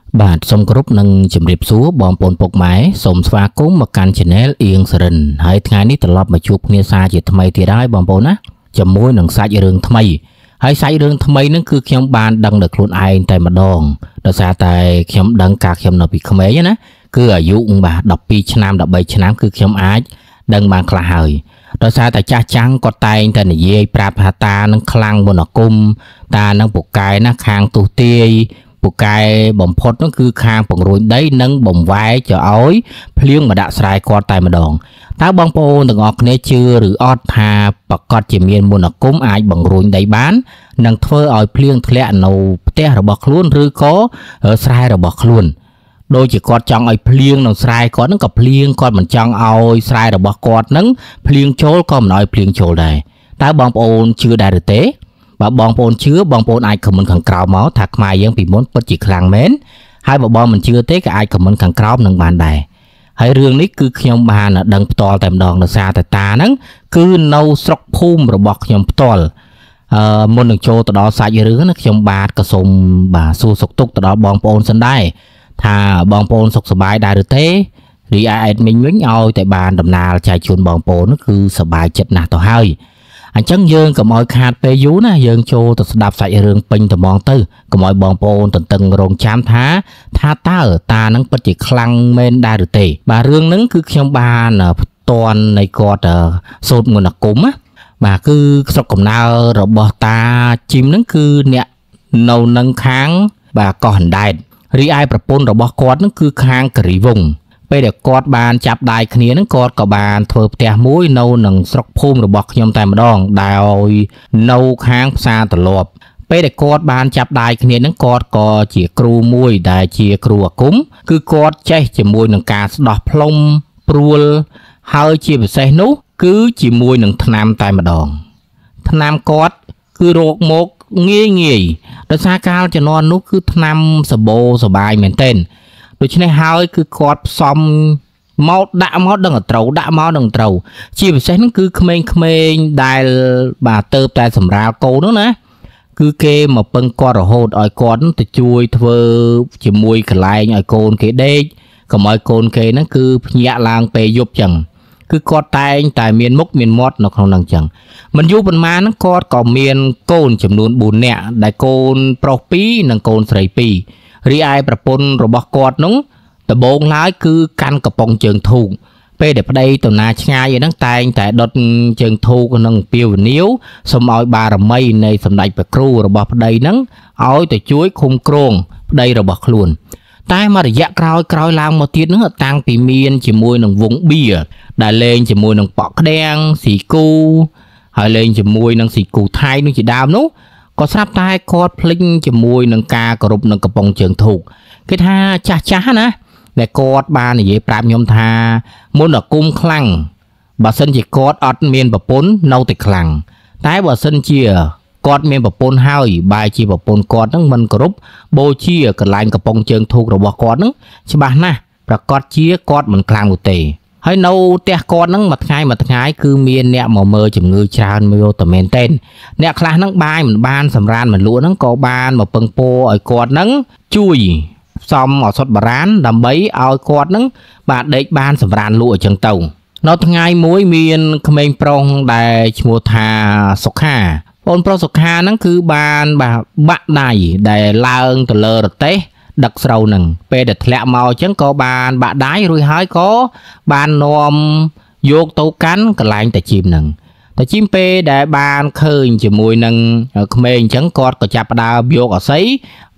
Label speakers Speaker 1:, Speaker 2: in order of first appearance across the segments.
Speaker 1: បាទសូមគោរពនឹងជម្រាបសួរបងប្អូនពុកម៉ែសូមស្វាគមន៍មកកាន់ Channel អៀងសរិនហើយថ្ងៃនេះត្រឡប់មកជួបគ្នាសារជាថ្មីទៀតហើយបងប្អូនណាជាមួយនឹងសាច់រឿងថ្មីហើយសាច់រឿងថ្មីហ្នឹងគឺខ្ញុំបានដឹងដល់ខ្លួនឯងតែម្ដងដោយសារតែខ្ញុំដឹងកាលខ្ញុំនៅពីក្មេងណាគឺអាយុបាទ12ឆ្នាំ13ឆ្នាំគឺខ្ញុំអាចដឹងបានខ្លះហើយដោយសារតែចាស់ចាំងគាត់តែងតែនិយាយប្រាប់ថាតានឹងខ្លាំងមន្តអាគមតានឹងពូកែណាខាងទុះទាយពូកែបំផុតនោះគឺខាងពង្រួញដីនិងបំវែកឲ្យភ្លៀងមកដាក់ស្រែគាត់តែម្ដងតើបងប្អូនទាំងអស់គ្នាជឿឬអត់ថាប្រកាសជាមានមន្តអាគមអាចបង្រួញដីបាននិងធ្វើឲ្យភ្លៀងធ្លាក់នៅផ្ទះរបស់ខ្លួនឬក៏ស្រែរបស់ខ្លួនដូចជាគាត់ចង់ឲ្យភ្លៀងនៅស្រែគាត់ហ្នឹងក៏ភ្លៀងគាត់មិនចង់ឲ្យស្រែរបស់គាត់ហ្នឹងភ្លៀងចូលក៏មិនឲ្យភ្លៀងចូលដែរតើបងប្អូនជឿដែរឬទេបើបងប្អូនជឿបងប្អូនអាចខមមិនខាងក្រោមមកថាខ្មែរយើងពីមុនពិតជាខ្លាំងមែនហើយបើបងមិនជឿទេក៏អាចខមមិនខាងក្រោមនឹងបានដែរហើយរឿងនេះគឺខ្ញុំបានដឹងផ្ទាល់តែម្ដងដោយសារតែតាហ្នឹងគឺនៅស្រុកភូមិរបស់ខ្ញុំផ្ទាល់មុននឹងចូលទៅដល់សាច់រឿងណាខ្ញុំបាទក៏សូមបាទសួរសុខទុក្ខទៅដល់បងប្អូនសិនដែរថាបងប្អូនសុខសប្បាយដែរឬទេរីឯអេដមីងវិញឲ្យតែបានដំណើរចែកជូនបងប្អូនគឺសប្បាយចិត្តណាស់ទៅហើយអញ្ចឹងយើងកុំឲ្យខាតពេលយូរណាយើងចូលទៅស្ដាប់សាច់រឿងពេញត្មងទៅកុំឲ្យបងប្អូនតឹងរងចាំថាតើតានឹងពិតជាខ្លាំងមែនដែរឬទេបាទរឿងហ្នឹងគឺខ្ញុំបានផ្ទាន់នៃគាត់សូត្រមន្តអាគមណាបាទគឺស្រុកកំណើតរបស់តាជីមហ្នឹងគឺអ្នកនៅនឹងខាងបាទកោះអណ្ដែតរីឯប្រពន្ធរបស់គាត់ហ្នឹងគឺខាងករីវង្សពេលដែលគាត់បានចាប់ដៃគ្នាហ្នឹងគាត់ក៏បានធ្វើផ្ទះមួយនៅនឹងស្រុកភូមិរបស់ខ្ញុំតែម្ដងដោយនៅខាងផ្សារត្រឡប់ពេលដែលគាត់បានចាប់ដៃគ្នាហ្នឹងគាត់ក៏ជាគ្រូមួយដែលជាគ្រូអាគមគឺគាត់ចេះជាមួយនឹងការស្ដោះផ្លុំព្រួលហើយជាពិសេសនោះគឺជាមួយនឹងថ្នាំតែម្ដងថ្នាំគាត់គឺរោគមកងាយដោយសារកាលជំនាន់នោះគឺថ្នាំសបោសបាយមែនទែនដូច្នេះហើយគឺគាត់ផ្សំមកដាក់មកដឹងត្រូវដាក់មកដឹងត្រូវជាពិសេសហ្នឹងគឺក្មេងៗដែលបាទទៅតែសម្រាលកូននោះណាគឺគេមកពឹងគាត់រហូតឲ្យគាត់ទៅជួយធ្វើជាមួយកន្លែងឲ្យកូនគេដេកកុំឲ្យកូនគេហ្នឹងគឺភ្ញាក់ឡើងពេលយប់ចឹងគឺគាត់តែងតែមានមុខមានមាត់នៅក្នុងហ្នឹងចឹងមិនយូរប៉ុន្មានហ្នឹងគាត់ក៏មានកូនចំនួន4នាក់ដែលកូនប្រុស2និងកូនស្រី2រីឯប្រពន្ធរបស់គាត់នោះដំបូងឡើយគឺកាន់កំប៉ុងជើងធូបពេលដែលប្តីទៅណាឆ្ងាយហ្នឹងតែងតែដុតជើងធូបនឹងពាវនាវសូមឲ្យបារមីនៃសម្ដេចព្រះគ្រូរបស់ប្តីហ្នឹងឲ្យទៅជួយឃុំគ្រងប្តីរបស់ខ្លួនតែមករយៈក្រោយឡើងមកទៀតហ្នឹងតាំងពីមានជាមួយនឹងវងបៀដែលលេងជាមួយនឹងប៉ក់ក្ដាំងស៊ីគូហើយលេងជាមួយនឹងស៊ីគូថៃនោះជាដើមនោះក៏ស្រាប់តែគាត់ភ្លេចជាមួយនឹងការគោរពនឹងកំប៉ុងជើងធូបគេថាចាស់ណាដែលគាត់បាននិយាយប្រាប់ខ្ញុំថាមន្តអាគមខ្លាំងបើសិនជាគាត់អត់មានប្រពន្ធនៅតែខ្លាំងតែបើសិនជាគាត់មានប្រពន្ធហើយបែរជាប្រពន្ធគាត់នឹងមិនគោរពបូជាកន្លែងកំប៉ុងជើងធូបរបស់គាត់នឹងច្បាស់ណាស់ប្រកាសជាគាត់មិនខ្លាំងនោះទេហើយនៅផ្ទះគាត់ហ្នឹងមួយថ្ងៃគឺមានអ្នកមកមើលជំងឺច្រើនមើលតែមែនទែនអ្នកខ្លះហ្នឹងបាយមិនបានសម្រានមិនលក់ហ្នឹងក៏បានមកពឹងពោឲ្យគាត់ហ្នឹងជួយផ្សំឱសថបុរាណដើម្បីឲ្យគាត់ហ្នឹងបាទដេកបានសម្រានលក់អញ្ចឹងទៅនៅថ្ងៃមួយមានក្មេងប្រុសដែលឈ្មោះថាសុខាបងប្រុសសុខាហ្នឹងគឺបានបាទបាក់ដៃដែលឡើងទៅលើរទេះដឹកស្រូវហ្នឹងពេលដែលធ្លាក់មកអញ្ចឹងក៏បានបាក់ដៃរួចហើយក៏បាននាំយកទៅកាន់កន្លែងតាជីមហ្នឹងតាជីមពេលដែលបានឃើញជាមួយនឹងក្មេងអញ្ចឹងគាត់ក៏ចាប់ផ្ដើមយកអស័យ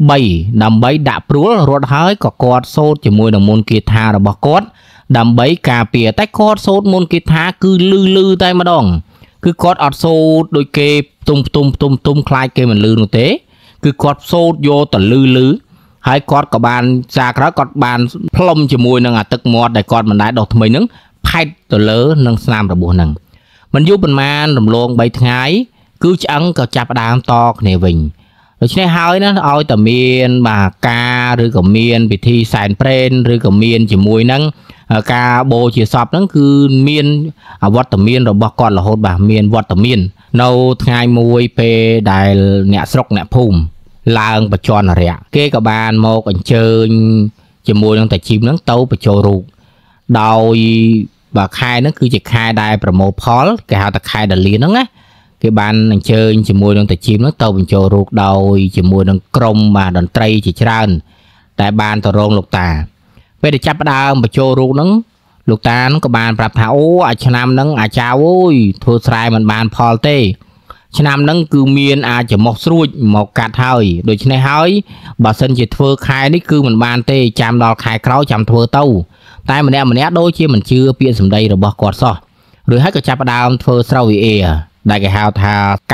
Speaker 1: 3ដើម្បីដាក់ព្រួលរត់ហើយក៏គាត់សូត្រជាមួយនឹងមន្តគាថារបស់គាត់ដើម្បីការពារតែគាត់សូត្រមន្តគាថាគឺលឺតែម្ដងគឺគាត់អត់សូត្រដូចគេផ្ទុំខ្លាចគេមិនលឺនោះទេគឺគាត់សូត្រយកតែលឺហើយគាត់ក៏បានសារក្រោយគាត់បានផ្លុំជាមួយនឹងអាទឹកមាត់ដែលគាត់មិនដែលដុសថ្មីហ្នឹងផែតទៅលើនឹងស្នាមរបួសហ្នឹងមិនយូរប៉ុន្មានរំលង3ថ្ងៃគឺឆ្អឹងក៏ចាប់ផ្ដើមតគ្នាវិញដូច្នេះហើយណាឲ្យតែមានបាទការឬក៏មានពិធីសែនព្រេនឬក៏មានជាមួយនឹងការបូជាសពហ្នឹងគឺមានអវត្តមានរបស់គាត់រហូតបាទមានវត្តមាននៅថ្ងៃមួយពេលដែលអ្នកស្រុកអ្នកភូមិឡើងបច្ចុប្បន្នរយៈគេក៏បានមកអញ្ជើញជាមួយនឹងតាជីមហ្នឹងទៅបញ្ចូលរូបដោយបើខែហ្នឹងគឺជាខែដែលប្រមូលផលគេហៅថាខែដាលៀនហ្នឹងណាគេបានអញ្ជើញជាមួយនឹងតាជីមហ្នឹងទៅបញ្ចូលរូបដោយជាមួយនឹងក្រុមបាទតន្ត្រីជាច្រើនតែបានទៅរងលោកតាពេលដែលចាប់ផ្ដើមបញ្ចូលរូបហ្នឹងលោកតាហ្នឹងក៏បានប្រាប់ថាអូអាឆ្នាំហ្នឹងអាចារ្យអូយធ្វើស្រែមិនបានផលទេឆ្នាំហ្នឹងគឺមានអាចចំោះស្រួចមកកាត់ហើយដូច្នេះហើយបើសិនជាធ្វើខែនេះគឺមិនបានទេចាំដល់ខែក្រោយចាំធ្វើទៅតែម្នាក់ដូចជាមិនជឿពាក្យសម្ដីរបស់គាត់សោះឬហើយក៏ចាប់ផ្ដើមធ្វើស្រូវវិអេដែលគេហៅថា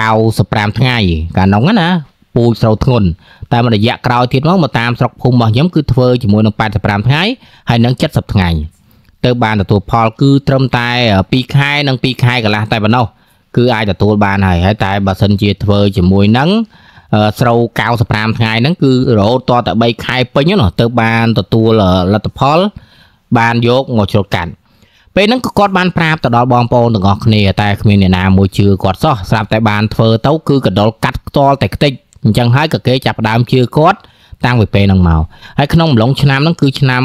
Speaker 1: 95ថ្ងៃកាលនោះណាពូជស្រូវធ្ងន់តែមួយរយៈក្រោយទៀតមកតាមស្រុកភូមិរបស់ខ្ញុំគឺធ្វើជាមួយនឹង85ថ្ងៃហើយនឹង70ថ្ងៃទៅបានទទួលផលគឺត្រឹមតែ2ខែនិង2ខែកន្លះតែប៉ុណ្ណោះគឺអាចទទួលបានហើយតែបើសិនជាធ្វើជាមួយនឹងស្រូវ95ថ្ងៃហ្នឹងគឺរហូតតតែ3ខែពេញទៅបានទទួលលទ្ធផលបានយកមកជ្រុលកាត់ពេលហ្នឹងក៏គាត់បានប្រាប់ទៅដល់បងប្អូនទាំងអស់គ្នាតែគ្មានអ្នកណាមួយជឿគាត់សោះស្រាប់តែបានធ្វើទៅគឺកដុលកាត់ផ្ទាល់តែខ្ទេចអញ្ចឹងហើយក៏គេចាប់ផ្ដើមជឿគាត់តាំងពីពេលហ្នឹងមកហើយក្នុងអំឡុងឆ្នាំហ្នឹងគឺឆ្នាំ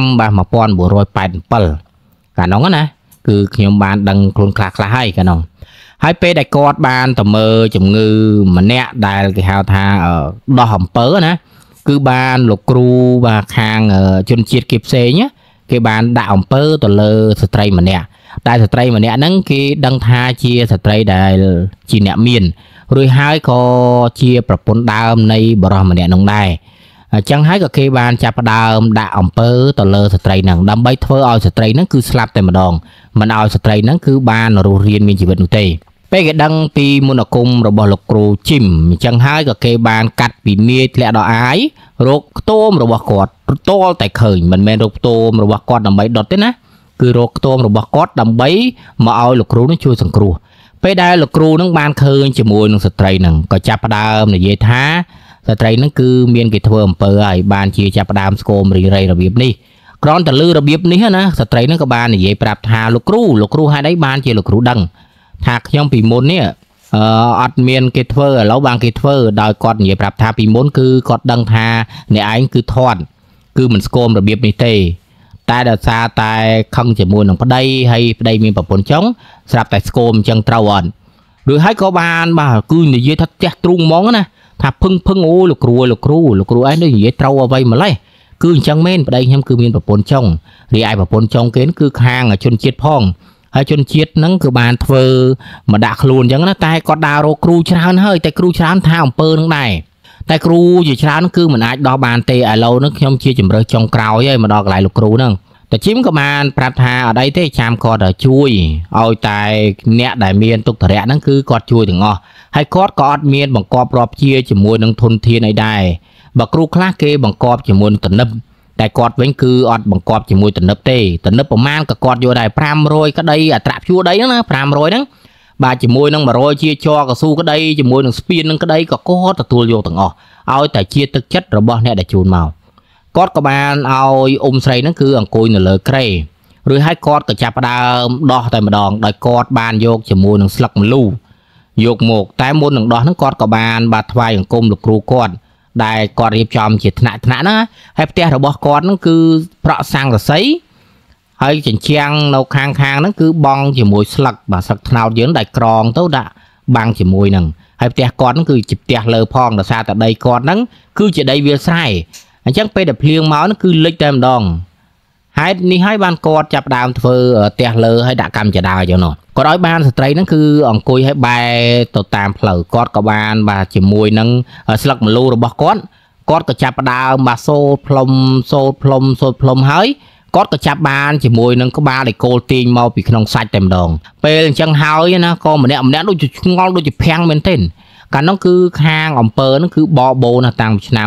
Speaker 1: 1987កាលនោះណាគឺខ្ញុំបានដឹងខ្លួនខ្លះហើយកាលនោះហើយពេលដែលគាត់បានទៅមើលជំងឺម្នាក់ដែលគេហៅថាដោះអំពើណាគឺបានលោកគ្រូបាទខាងជនជាតិគេផ្សេងគេបានដាក់អំពើទៅលើស្ត្រីម្នាក់តែស្ត្រីម្នាក់ហ្នឹងគេដឹងថាជាស្ត្រីដែលជាអ្នកមានរួចហើយក៏ជាប្រពន្ធដើមនៃបរិសម្នាក់នោះដែរអញ្ចឹងហើយក៏គេបានចាប់ផ្ដើមដាក់អំពើទៅលើស្ត្រីហ្នឹងដើម្បីធ្វើឲ្យស្ត្រីហ្នឹងគឺស្លាប់តែម្ដងមិនឲ្យស្ត្រីហ្នឹងគឺបានរស់រានមានជីវិតនោះទេពេលគេដឹងពីមន្តអាគមរបស់លោកគ្រូជីមអញ្ចឹងហើយក៏គេបានកាត់ពីនាយធ្លាក់ដល់អាយរោគខ្ទមរបស់គាត់ទាល់តែឃើញមិនមែនរោគខ្ទមរបស់គាត់ដើម្បីដុតទេណាគឺរោគខ្ទមរបស់គាត់ដើម្បីមកឲ្យលោកគ្រូនឹងជួយសង្គ្រោះពេលដែលលោកគ្រូនឹងបានឃើញជាមួយនឹងស្ត្រីនឹងក៏ចាប់ផ្ដើមនិយាយថាស្ត្រីនឹងគឺមានគេធ្វើអំពើហើយបានជាចាប់ផ្ដើមស្គមរីរៃរបៀបនេះគ្រាន់តែលឺរបៀបនេះណាស្ត្រីនឹងក៏បាននិយាយប្រាប់ថាលោកគ្រូហេតុអីបានជាលោកគ្រូដឹងថាខ្ញុំពីមុននេះអត់មានគេធ្វើឥឡូវបានគេធ្វើដោយគាត់និយាយប្រាប់ថាពីមុនគឺគាត់ដឹងថាអ្នកឯងគឺធាត់គឺមិនស្គមរបៀបនេះទេតែដោយសារតែខឹងជាមួយនឹងប្តីហើយប្តីមានប្រពន្ធចុងស្រាប់តែស្គមអញ្ចឹងត្រូវអត់ឬហើយក៏បានបាទគឺនិយាយថាផ្ទះទ្រូងហ្មងណាថាភឹងអូលោកគ្រូឯងដូចនិយាយត្រូវអ្វីម្លេះគឺអញ្ចឹងមែនប្តីខ្ញុំគឺមានប្រពន្ធចុងរីឯប្រពន្ធចុងគេគឺខាងជនជាតិផងហើយជនជាតិហ្នឹងគឺបានធ្វើមកដាក់ខ្លួនអញ្ចឹងណាតែគាត់ដើររកគ្រូច្រើនហើយតែគ្រូច្រើនថាអំពើហ្នឹងដែរតែគ្រូជាច្រើនគឺមិនអាចដោះបានទេឥឡូវហ្នឹងខ្ញុំជាជំរើសចុងក្រោយហើយមកដល់កន្លែងលោកគ្រូហ្នឹងតែជីមក៏បានប្រាប់ថាអត់អីទេចាំគាត់ជួយឲ្យតែអ្នកដែលមានទុក្ខធរៈហ្នឹងគឺគាត់ជួយទាំងអស់ហើយគាត់ក៏អត់មានបង្កប់រាប់ជាជាមួយនឹងធនធានអីដែរបើគ្រូខ្លះគេបង្កប់ជាមួយនឹងទំនឹបតែគាត់វិញគឺអត់បង្កប់ជាមួយទំនឹបទេទំនឹបប្រមាណក៏គាត់យកដែរ500ក្តីអត្រាព្យួរដីហ្នឹងណា500ហ្នឹងបាទជាមួយនឹង100ជាជ័រកស៊ូក្តីជាមួយនឹងស្ពាននឹងក្តីក៏គាត់ទទួលយកទាំងអស់ឲ្យតែជាទឹកចិត្តរបស់អ្នកដែលជូនមកគាត់ក៏បានឲ្យស្រីហ្នឹងគឺអង្គុយនៅលើក្រែឬហើយគាត់ក៏ចាប់ផ្ដើមដោះតែម្ដងដោយគាត់បានយកជាមួយនឹងស្លឹកម្លូយកមកតែមុននឹងដោះហ្នឹងគាត់ក៏បានបាទថ្វាយអង្គមលោកគ្រូគាត់ដែលគាត់រៀបចំជាថ្នាក់ណាហើយផ្ទះរបស់គាត់ហ្នឹងគឺប្រក់សាំងរស័យហើយជញ្ជាំងនៅខាងហ្នឹងគឺបង់ជាមួយស្លឹកបាទស្លឹកត្នោតយើងដែលក្រងទៅដាក់បាំងជាមួយហ្នឹងហើយផ្ទះគាត់ហ្នឹងគឺជាផ្ទះលើផងដោយសារតែដីគាត់ហ្នឹងគឺជាដីវាលស្រែអញ្ចឹងពេលដែលភ្លៀងមកហ្នឹងគឺលិចតែម្ដងហេតុនេះហើយបានគាត់ចាប់ដើមធ្វើផ្ទះលើហើយដាក់កម្មចដាអញ្ចឹងនោះគាត់ឲ្យបានស្ត្រីហ្នឹងគឺអង្គុយឲ្យបែរទៅតាមផ្លូវគាត់ក៏បានបាទជាមួយនឹងស្លឹកម្លូរបស់គាត់ក៏ចាប់ដើមបាទសូត្រផ្លុំហើយគាត់ក៏ចាប់បានជាមួយនឹងក្បាលឯកូលទាញមកពីក្នុងសាច់តែម្ដងពេលអញ្ចឹងហើយណាក៏ម្នាក់ដូចជាឆ្ងល់ដូចជាភាំងមែនទេកាលនោះគឺខាងអំពើហ្នឹងគឺបបោណាតាំងពីឆ្នាំ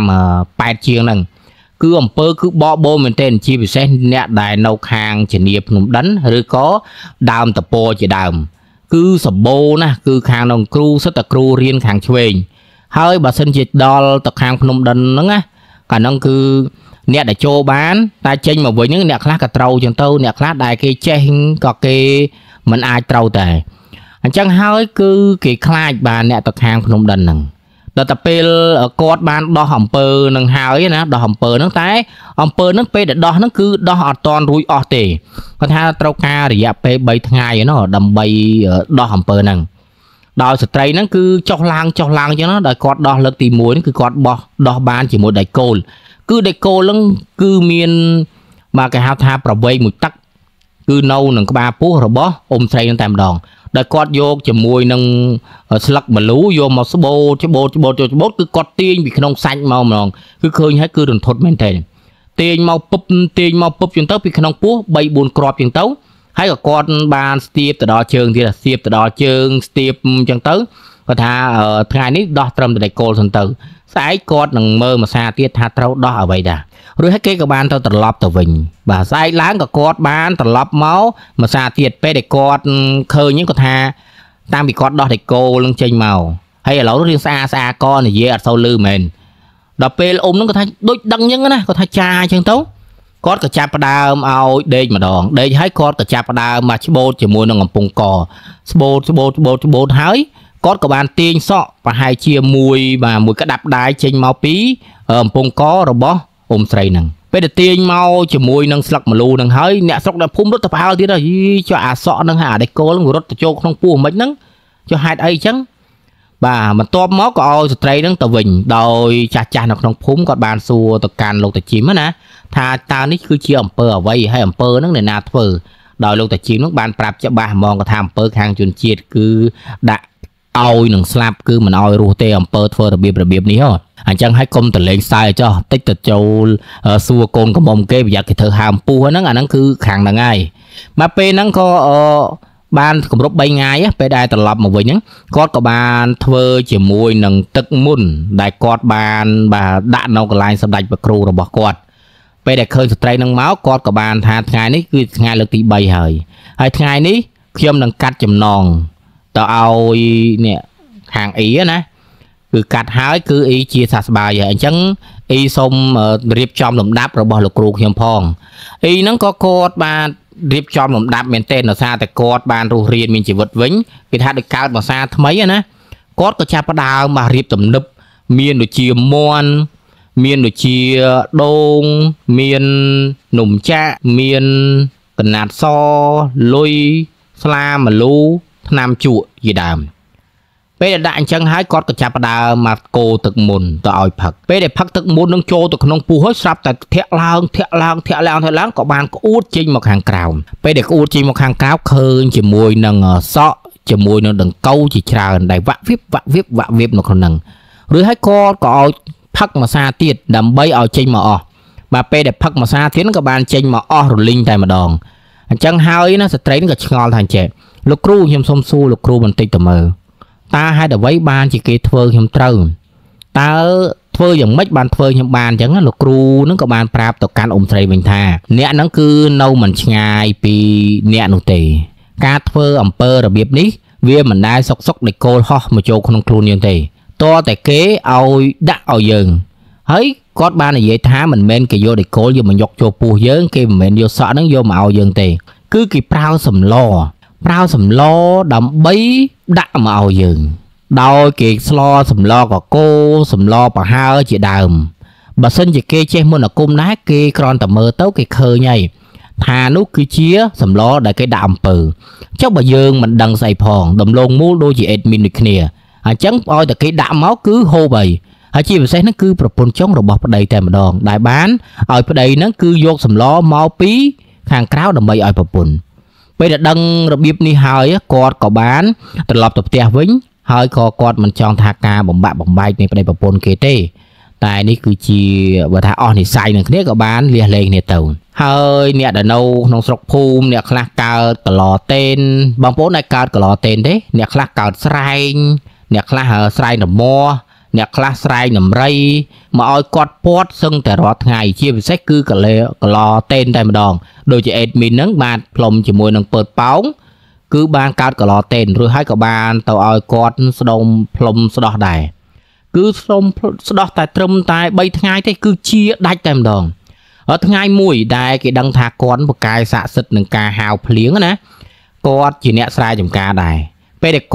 Speaker 1: 8ជាងហ្នឹងគឺអំពើគឺបបោមែនទេជាពិសេសអ្នកដែលនៅខាងជានីភ្នំដិនឬក៏ដើមតពជាដើមគឺសបោណាគឺខាងនោះគ្រូសិតតែគ្រូរៀនខាងឆ្វេងហើយបើសិនជាដល់ទៅខាងភ្នំដិនហ្នឹងណាកាលនោះគឺអ្នកដែលចូលបានតែចេញមកវិញហ្នឹងអ្នកខ្លះក៏ត្រូវចឹងទៅអ្នកខ្លះដែលគេចេះក៏គេមិនអាចត្រូវតែអញ្ចឹងហើយគឺគេខ្លាចបានអ្នកទៅខាងភ្នំដិនហ្នឹងដល់តែពេលគាត់បានដោះអំពើនឹងហើយណាដោះអំពើហ្នឹងតែអំពើហ្នឹងពេលដែលដោះហ្នឹងគឺដោះអត់តាន់រួចអស់ទេគាត់ថាត្រូវការរយៈពេល3ថ្ងៃណាដើម្បីដោះអំពើហ្នឹងដោយស្ត្រីហ្នឹងគឺចុះឡើងអញ្ចឹងណាដោយគាត់ដោះលើកទី1ហ្នឹងគឺគាត់ដោះបានជាមួយដៃគោលគឺដៃគោលហ្នឹងគឺមានបាទគេហៅថាប្រវែងមួយទឹកគឺនៅនឹងក្បាលពោះរបស់អ៊ុំស្រីហ្នឹងតែម្ដងដែលគាត់យកជាមួយនឹងស្លឹកម្លូយកមកច្បូតគឺគាត់ទាញពីក្នុងសាច់មកម្ដងគឺឃើញហើយគឺរន្ធត់មែនទេទាញមកពុបចឹងទៅពីក្នុងពោះ 3-4 គ្រាប់ចឹងទៅហើយក៏គាត់បានស្ទាបទៅដល់ជើងទៀតស្ទាបទៅដល់ជើងស្ទាបចឹងទៅគាត់ថាថ្ងៃនេះដោះត្រឹមតែគោលសិនទៅស្អែកគាត់នឹងមើលមួយសារទៀតថាត្រូវដោះអ្វីដែររួចហើយគេក៏បានទៅត្រឡប់ទៅវិញបាទស្អែកឡើងក៏គាត់បានត្រឡប់មកមួយសារទៀតពេលដែលគាត់ឃើញហ្នឹងគាត់ថាតាមពីគាត់ដោះតែគោលនឹងចេញមកហើយឥឡូវរៀងស្អាកនិយាយអត់សូវលឺមែនដល់ពេលអ៊ុំហ្នឹងគាត់ថាដូចដឹងអញ្ចឹងណាគាត់ថាចាអញ្ចឹងទៅគាត់ក៏ចាប់ផ្ដើមឲ្យដេកម្ដងដេកហើយគាត់ក៏ចាប់ផ្ដើមមកច្បូតជាមួយនឹងកំពង់កច្បូតហើយគាត់ក៏បានទាញសក់ប្រហែលជាមួយក្តាប់ដាយចេញមកពីកំពង់ករបស់អ៊ុំស្រីហ្នឹងពេលដែលទាញមកជាមួយនឹងស្លឹកម្លូហ្នឹងហើយអ្នកស្រុកអ្នកភូមិរត់ទៅប្រហែលទៀតយីចុះអាសក់ហ្នឹងអាដេកគោលហ្នឹងរត់ទៅចូលក្នុងពោះមិនហ្នឹងចុះហេតុអីអញ្ចឹងបាទបន្ទាប់មកក៏ឲ្យស្ត្រីហ្នឹងទៅវិញដោយចាស់នៅក្នុងភូមិគាត់បានសួរទៅកាន់លោកតាជីមណាថាតើនេះគឺជាអំពើអ្វីហើយអំពើហ្នឹងអ្នកណាធ្វើដោយលោកតាជីមហ្នឹងបានប្រាប់ច្បាស់ហ្មងគាត់ថាអំពើខាងជនជាតិគឺដាក់ឲ្យនឹងស្លាប់គឺមិនឲ្យរស់ទេអំពើធ្វើរបៀបនេះហ៎អញ្ចឹងហើយកុំតលេងសើចចុះតិចទៅចូលសួរកូនកំមុំគេប្រយ័ត្នគេធ្វើហើមពោះហ្នឹងអាហ្នឹងគឺខាងហ្នឹងហើយមកពេលហ្នឹងក៏បានគម្រប់3ថ្ងៃពេលដែលត្រឡប់មកវិញហ្នឹងគាត់ក៏បានធ្វើជាមួយនឹងទឹកមុនដែលគាត់បានដាក់នៅកន្លែងសម្ដេចព្រះគ្រូរបស់គាត់ពេលដែលឃើញស្ត្រីហ្នឹងមកគាត់ក៏បានថាថ្ងៃនេះគឺថ្ងៃលើកទី3ហើយថ្ងៃនេះខ្ញុំនឹងកាត់ចំណងទៅឲ្យនេះខាងអ៊ីណាគឺកាត់ហើយគឺអ៊ីជាសះស្បើយហើយអញ្ចឹងអ៊ីសូមរៀបចំលំដាប់របស់លោកគ្រូខ្ញុំផងអ៊ីហ្នឹងក៏គាត់បានរៀបចំលំដាប់មែនទែនដោយសារតែគាត់បានរស់រានមានជីវិតវិញគេថាដូចកើតមកសាថ្មីណាគាត់ក៏ចាប់ផ្ដើមមករៀបទំនឹបមានដូចជាមន់មានដូចជាដូងមាននំចាក់មានកណាត់សលុយស្លាម្លូថ្នាំជក់ជាដើមពេលដែលដាក់អញ្ចឹងហើយគាត់ក៏ចាប់ផ្ដើមមកកូរទឹកមុនទៅឲ្យផឹកពេលដែលផឹកទឹកមុននឹងចូលទៅក្នុងពោះហើយស្រាប់តែធាក់ឡើងក៏បានក្អួតចេញមកខាងក្រៅពេលដែលក្អួតចេញមកខាងក្រៅឃើញជាមួយនឹងសក់ជាមួយនឹងដង្កូវជាច្រើនដែលវាក់វៀបនៅក្នុងហ្នឹងឬហើយគាត់ក៏ឲ្យផឹកមួយសាទៀតដើម្បីឲ្យចេញមកអស់បាទពេលដែលផឹកមួយសាទៀតក៏បានចេញមកអស់រលីងតែម្ដងអញ្ចឹងហើយណាស្ត្រីក៏ឆ្ងល់ថាអញ្ចឹងលោកគ្រូខ្ញុំសូមសួរលោកគ្រូបន្តិចទៅមើលតើហេតុអ្វីបានជាគេធ្វើខ្ញុំត្រូវតើធ្វើយ៉ាងម៉េចបានធ្វើខ្ញុំបានអញ្ចឹងលោកគ្រូនឹងក៏បានប្រាប់ទៅកាន់អ៊ុំស្រីវិញថាអ្នកហ្នឹងគឺនៅមិនឆ្ងាយពីអ្នកនោះទេការធ្វើអំពើរបៀបនេះវាមិនដែលសុកដែលគោលហោះមកចូលក្នុងខ្លួនយើងទេតើតែគេឲ្យដាក់ឲ្យយើងហើយគាត់បាននិយាយថាមិនមែនគេយកដេកគោលយកមកយកចូលពោះយើងគេមិនមែនយកសក់ហ្នឹងយកមកឲ្យយើងទេគឺគេប្រើសម្លដើម្បីដាក់មកឲ្យយើងដោយគេស្លសម្លកកូសម្លប្រហើជាដើមបើសិនជាគេចេះមុនអាគមដែរគេគ្រាន់តែមើលទៅគេឃើញហើយថានោះគឺជាសម្លដែលគេដាក់អំពើចុះបើយើងមិនដឹងស្អីផងដំឡូងមូលដូចជាអេដមីនដូចគ្នាអញ្ចឹងឲ្យតែគេដាក់មកគឺហូបហើយជាពិសេសហ្នឹងគឺប្រពន្ធចុងរបស់ប្តីតែម្ដងដែលបានឲ្យប្តីហ្នឹងគឺយកសម្លមកពីខាងក្រៅដើម្បីឲ្យប្រពន្ធពេលដែលដឹងរបៀបនេះហើយគាត់ក៏បានត្រឡប់ទៅផ្ទះវិញហើយក៏គាត់មិនចង់ថាការបំបាក់បំបែកនៃប្តីប្រពន្ធគេទេតែនេះគឺជាបើថាអស់និស័យនឹងគ្នាក៏បានលះលែងគ្នាទៅហើយអ្នកដែលនៅក្នុងស្រុកភូមិអ្នកខ្លះកើតកឡតេនបងប្អូនដែលកើតកឡតេនទេអ្នកខ្លះកើតស្រែងអ្នកខ្លះស្រែងរមាស់អ្នកខ្លះស្រែងដំរីមកឲ្យគាត់ពាត់សឹងតែរាល់ថ្ងៃជាពិសេសគឺកឡតេនតែម្ដងដូចជាអេដមីនហ្នឹងបានផ្លុំជាមួយនឹងពើតប៉ោងគឺបានកើតកឡតេនរួចហើយក៏បានទៅឲ្យគាត់ស្ដុំផ្លុំស្ដោះដែរគឺស្ដុំស្ដោះតែត្រឹមតែ3ថ្ងៃទេគឺជាដាច់តែម្ដងថ្ងៃមួយដែលគេដឹងថាគាត់ប្រកាយស័ក្តិសិទ្ធិនឹងការហៅភ្លៀងណាគាត់ជាអ្នកស្រែចម្ការដែរពេលដែលគាត់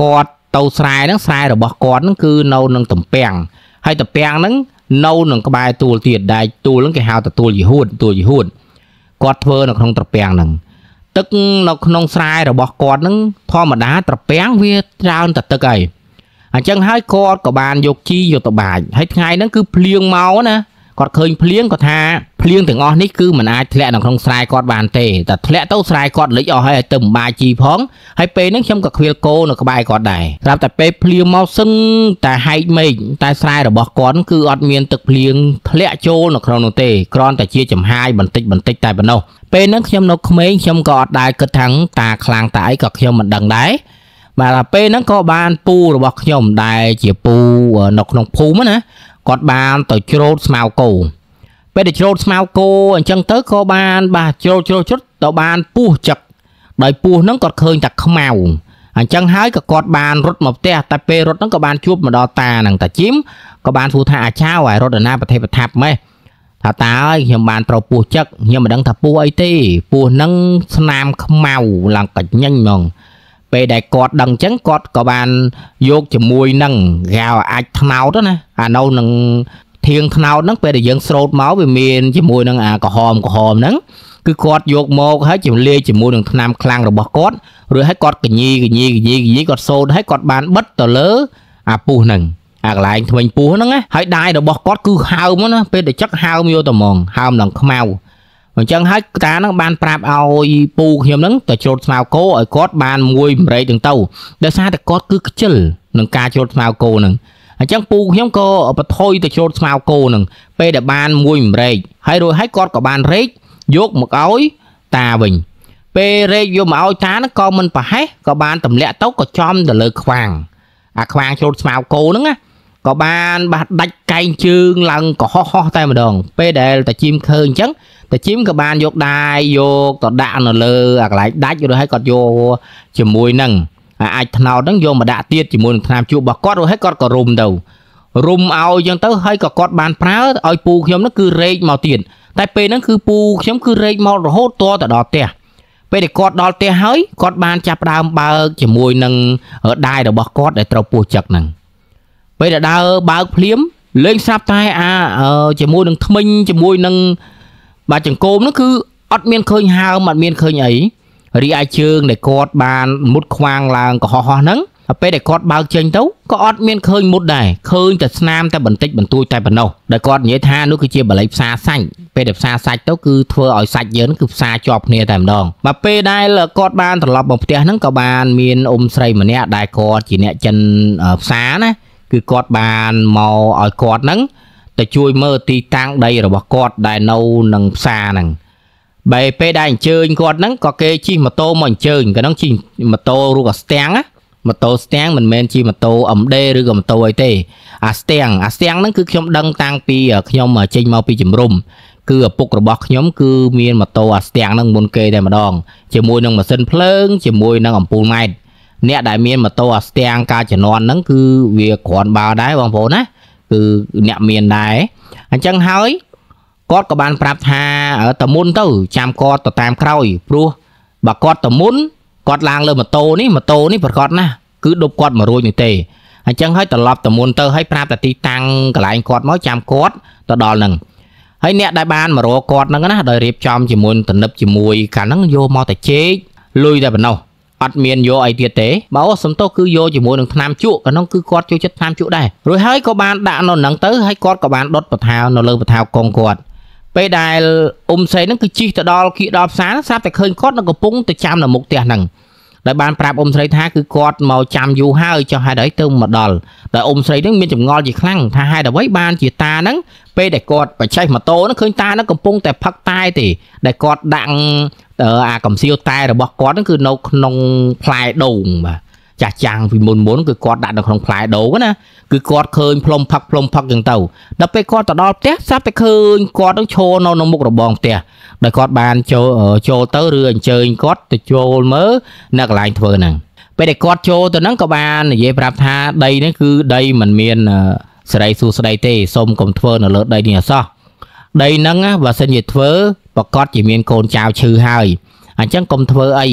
Speaker 1: tàu xài nó xài rồi bỏ con cứ nâu nâng tầm bèng hay tập bèng nó nâu nâng cái bài tuột tiền đại tuột nó cái hào tập tuột gì hùn quạt thơ nó không tập bèng nâng tức nó không xài rồi bỏ con nó thoa mà đá tập bèng với rau tập tức ấy chẳng hai con của bạn dục chi dục tập bài hay ngày nó cứ plieng máu nè còn khơi plieng có tha plieng từ ngon nít cứ mình ai lẹ nó không sai con bàn tềแต่lẹ tao sai con lấy cho hay tầm bài chi phóng hay pe nó trong cả khuya cô nó có bài con này làmแต่pe plieng máu sưngแต่hay mìnhแต่sai rồi bỏ con cứ ọt miên tự plieng lẹ trô nó không tề conแต่chia chấm haiបន្តិចតែប៉ុណ្ណោះពេលហ្នឹងខ្ញុំនៅក្មេងខ្ញុំក៏អត់ដែរគិតថាតាខ្លាំងតែអីក៏ខ្ញុំមិនដឹងដែរបាទពេលហ្នឹងក៏បានពូរបស់ខ្ញុំដែលជាពូនៅក្នុងភូមិណាគាត់បានទៅច្រូតស្មៅគោពេលទៅច្រូតស្មៅគោអញ្ចឹងទៅក៏បានបាទច្រូតទៅបានពស់ចឹកដោយពស់ហ្នឹងគាត់ឃើញតែខ្មៅអញ្ចឹងហើយក៏គាត់បានរត់មកផ្ទះតែពេលរត់ហ្នឹងក៏បានជួបមកដល់តាហ្នឹងតាជីមក៏បានសួរថាអាចារ្យឲ្យរត់ដល់ណាប្រទេសប្រថាប់ម៉េះថាតាអើយខ្ញុំបានត្រូវពស់ចឹកខ្ញុំមិនដឹងថាពស់អីទេពស់ហ្នឹងស្នាមខ្មៅឡើងកាច់ញញហ្មងពេលដែលគាត់ដឹងចឹងគាត់ក៏បានយកជាមួយនឹងកៅអាចថ្នោតណាអានៅនឹងធៀងថ្នោតហ្នឹងពេលដែលយើងស្រោតមកវាមានជាមួយនឹងអាក្រហមហ្នឹងគឺគាត់យកមកហើយជំលាយជាមួយនឹងថ្នាំខ្លាំងរបស់គាត់ឬឲ្យគាត់កញីគាត់សូត្រឲ្យគាត់បានបិទទៅលើអាពុះហ្នឹងអាកន្លែងធ្មេញពុះហ្នឹងណាហើយដៃរបស់គាត់គឺហើមណាពេលដែលចឹកហើមយកទៅហ្មងហើមឡើងខ្មៅអញ្ចឹងហើយតាហ្នឹងបានប្រាប់ឲ្យពូខ្ញុំហ្នឹងទៅច្រូតស្មៅគោឲ្យគាត់បានមួយម្រេចហ្នឹងទៅដោយសារតែគាត់គឺខ្ជិលនឹងការច្រូតស្មៅគោហ្នឹងអញ្ចឹងពូខ្ញុំក៏បន្ថយទៅច្រូតស្មៅគោហ្នឹងពេលដែលបានមួយម្រេចហើយរួចហើយគាត់ក៏បានរែកយកមកឲ្យតាវិញពេលរែកយកមកឲ្យតាហ្នឹងក៏មិនប្រហែសក៏បានទម្លាក់ទៅក៏ចំទៅលើខ្វាងអាខ្វាងច្រូតស្មៅគោហ្នឹងណាក៏បានបាត់ដាច់កែងជើងឡើងកុហកតែម្ដងពេលដែលតាជីមឃើញអញ្ចឹងតាជីមក៏បានយកដាយយកទៅដាក់នៅលើអាកន្លែងដាច់រួចហើយគាត់យកជាមួយនឹងអាចថ្នោតហ្នឹងយកមកដាក់ទៀតជាមួយនឹងថ្នាំជក់របស់គាត់រួចហើយគាត់ក៏រុំឲ្យអញ្ចឹងទៅហើយក៏គាត់បានប្រើឲ្យពូខ្ញុំហ្នឹងគឺរែកមកទៀតតែពេលហ្នឹងគឺពូខ្ញុំគឺរែកមករហូតតទៅដល់ផ្ទះពេលដែលគាត់ដល់ផ្ទះហើយគាត់បានចាប់ដើមបើកជាមួយនឹងដាយរបស់គាត់ដែលត្រូវពោះចឹកហ្នឹងពេលដែលដើរបើកភ្លាមលេងស្រាប់តែជាមួយនឹងថ្មិញជាមួយនឹងបាទចង្កូមនោះគឺអត់មានឃើញហើមអត់មានឃើញអីរីឯជើងដែលគាត់បានមុតខ្វាងឡើងកុហកហ្នឹងពេលដែលគាត់បើកចេញទៅក៏អត់មានឃើញមុតដែរឃើញតែស្នាមតែបន្តិចបន្តួចតែប៉ុណ្ណោះដែលគាត់និយាយថានោះគឺជាបល័យផ្សារសាច់ពេលដែលផ្សារសាច់ទៅគឺធ្វើឲ្យសាច់យើងគឺផ្សារជាប់គ្នាតែម្ដងមកពេលដែលគាត់បានត្រឡប់មកផ្ទះហ្នឹងក៏បានមានអ៊ុំស្រីម្នាក់ដែលគាត់ជាអ្នកចិនផ្សារណាគឺគាត់បានមកឲ្យគាត់ហ្នឹងទៅជួយមើលទីតាំងដីរបស់គាត់ដែលនៅនឹងផ្សារហ្នឹងបែរពេលដែលអញ្ជើញគាត់ហ្នឹងក៏គេជិះម៉ូតូមកអញ្ជើញក៏ហ្នឹងជិះម៉ូតូរូបអាស្ទាំងណាម៉ូតូស្ទាំងមិនមែនជិះម៉ូតូ MD ឬក៏ម៉ូតូអីទេអាស្ទាំងហ្នឹងគឺខ្ញុំដឹងតាំងពីខ្ញុំចេញមកពីជំរុំគឺឪពុករបស់ខ្ញុំគឺមានម៉ូតូអាស្ទាំងហ្នឹងមុនគេតែម្ដងជាមួយនឹងម៉ាស៊ីនភ្លើងជាមួយនឹងអំពូលម៉ែត្រអ្នកដែលមានម៉ូតូអាស្ទាំងការជំនាន់ហ្នឹងគឺវាគ្រាន់បើដែរបងប្អូនណាគឺអ្នកមានដែរអញ្ចឹងហើយគាត់ក៏បានប្រាប់ថាតមុនទៅចាំគាត់ទៅតាមក្រោយព្រោះបើគាត់តមុនគាត់ឡើងលើម៉ូតូនេះប្រកាសណាគឺដប់គាត់មករួចនេះទេអញ្ចឹងហើយត្រឡប់តមុនទៅហើយប្រាប់តែទីតាំងកន្លែងគាត់មកចាំគាត់ទៅដល់ហ្នឹងហើយអ្នកដែលបានមករកគាត់ហ្នឹងណាដោយរៀបចំជាមួយតំណឹបជាមួយកាលហ្នឹងយកមកតែជែកលុយតែប៉ុណ្ណោះអត់មានយកអីទៀតទេបើសំទោសគឺយកជាមួយនឹងថ្នាំជក់ក្នុងគឺគាត់ចូលចិត្តថ្នាំជក់ដែររួចហើយក៏បានដាក់នៅហ្នឹងទៅហើយគាត់ក៏បានដុតបថានៅលើបថាកងគាត់ពេលដែលអ៊ុំស្រីហ្នឹងគឺជិះទៅដល់គៀកដល់ផ្សារស្រាប់តែឃើញគាត់នៅកំពុងទៅចាំនៅមុខផ្ទះហ្នឹងដោយបានប្រាប់អ៊ុំស្រីថាគឺគាត់មកចាំយូរហើយចុះហេតុអីទៅមកដល់តែអ៊ុំស្រីហ្នឹងមានចម្ងល់ជាខ្លាំងថាហេតុអ្វីបានជាតាហ្នឹងពេលដែលគាត់បច្ចេកម៉ូតូហ្នឹងឃើញតាហ្នឹងកំពុងតែផឹកតែទេដែលគាត់ដាក់អាកំសៀវតែរបស់គាត់ហ្នឹងគឺនៅក្នុងផ្លែដូងបាទចាស់ចាំងពីមុនគឺគាត់ដាក់នៅក្នុងផ្លែដូងណាគឺគាត់ឃើញផ្លុំផឹកចឹងទៅដល់ពេលគាត់ទៅដល់ផ្ទះស្រាប់តែឃើញគាត់នឹងឈរនៅមុខរបងផ្ទះដែលគាត់បានចូលទៅឬអញ្ជើញគាត់ទៅចូលមើលនៅកន្លែងធ្វើហ្នឹងពេលដែលគាត់ចូលទៅហ្នឹងក៏បាននិយាយប្រាប់ថាដីនេះគឺដីមិនមានសេរីសួស្តីទេសូមកុំធ្វើនៅលើដីនេះអសោះដីហ្នឹងបើសិនជាធ្វើប្រកាសជាមានកូនចៅឈឺហើយអញ្ចឹងកុំធ្វើអី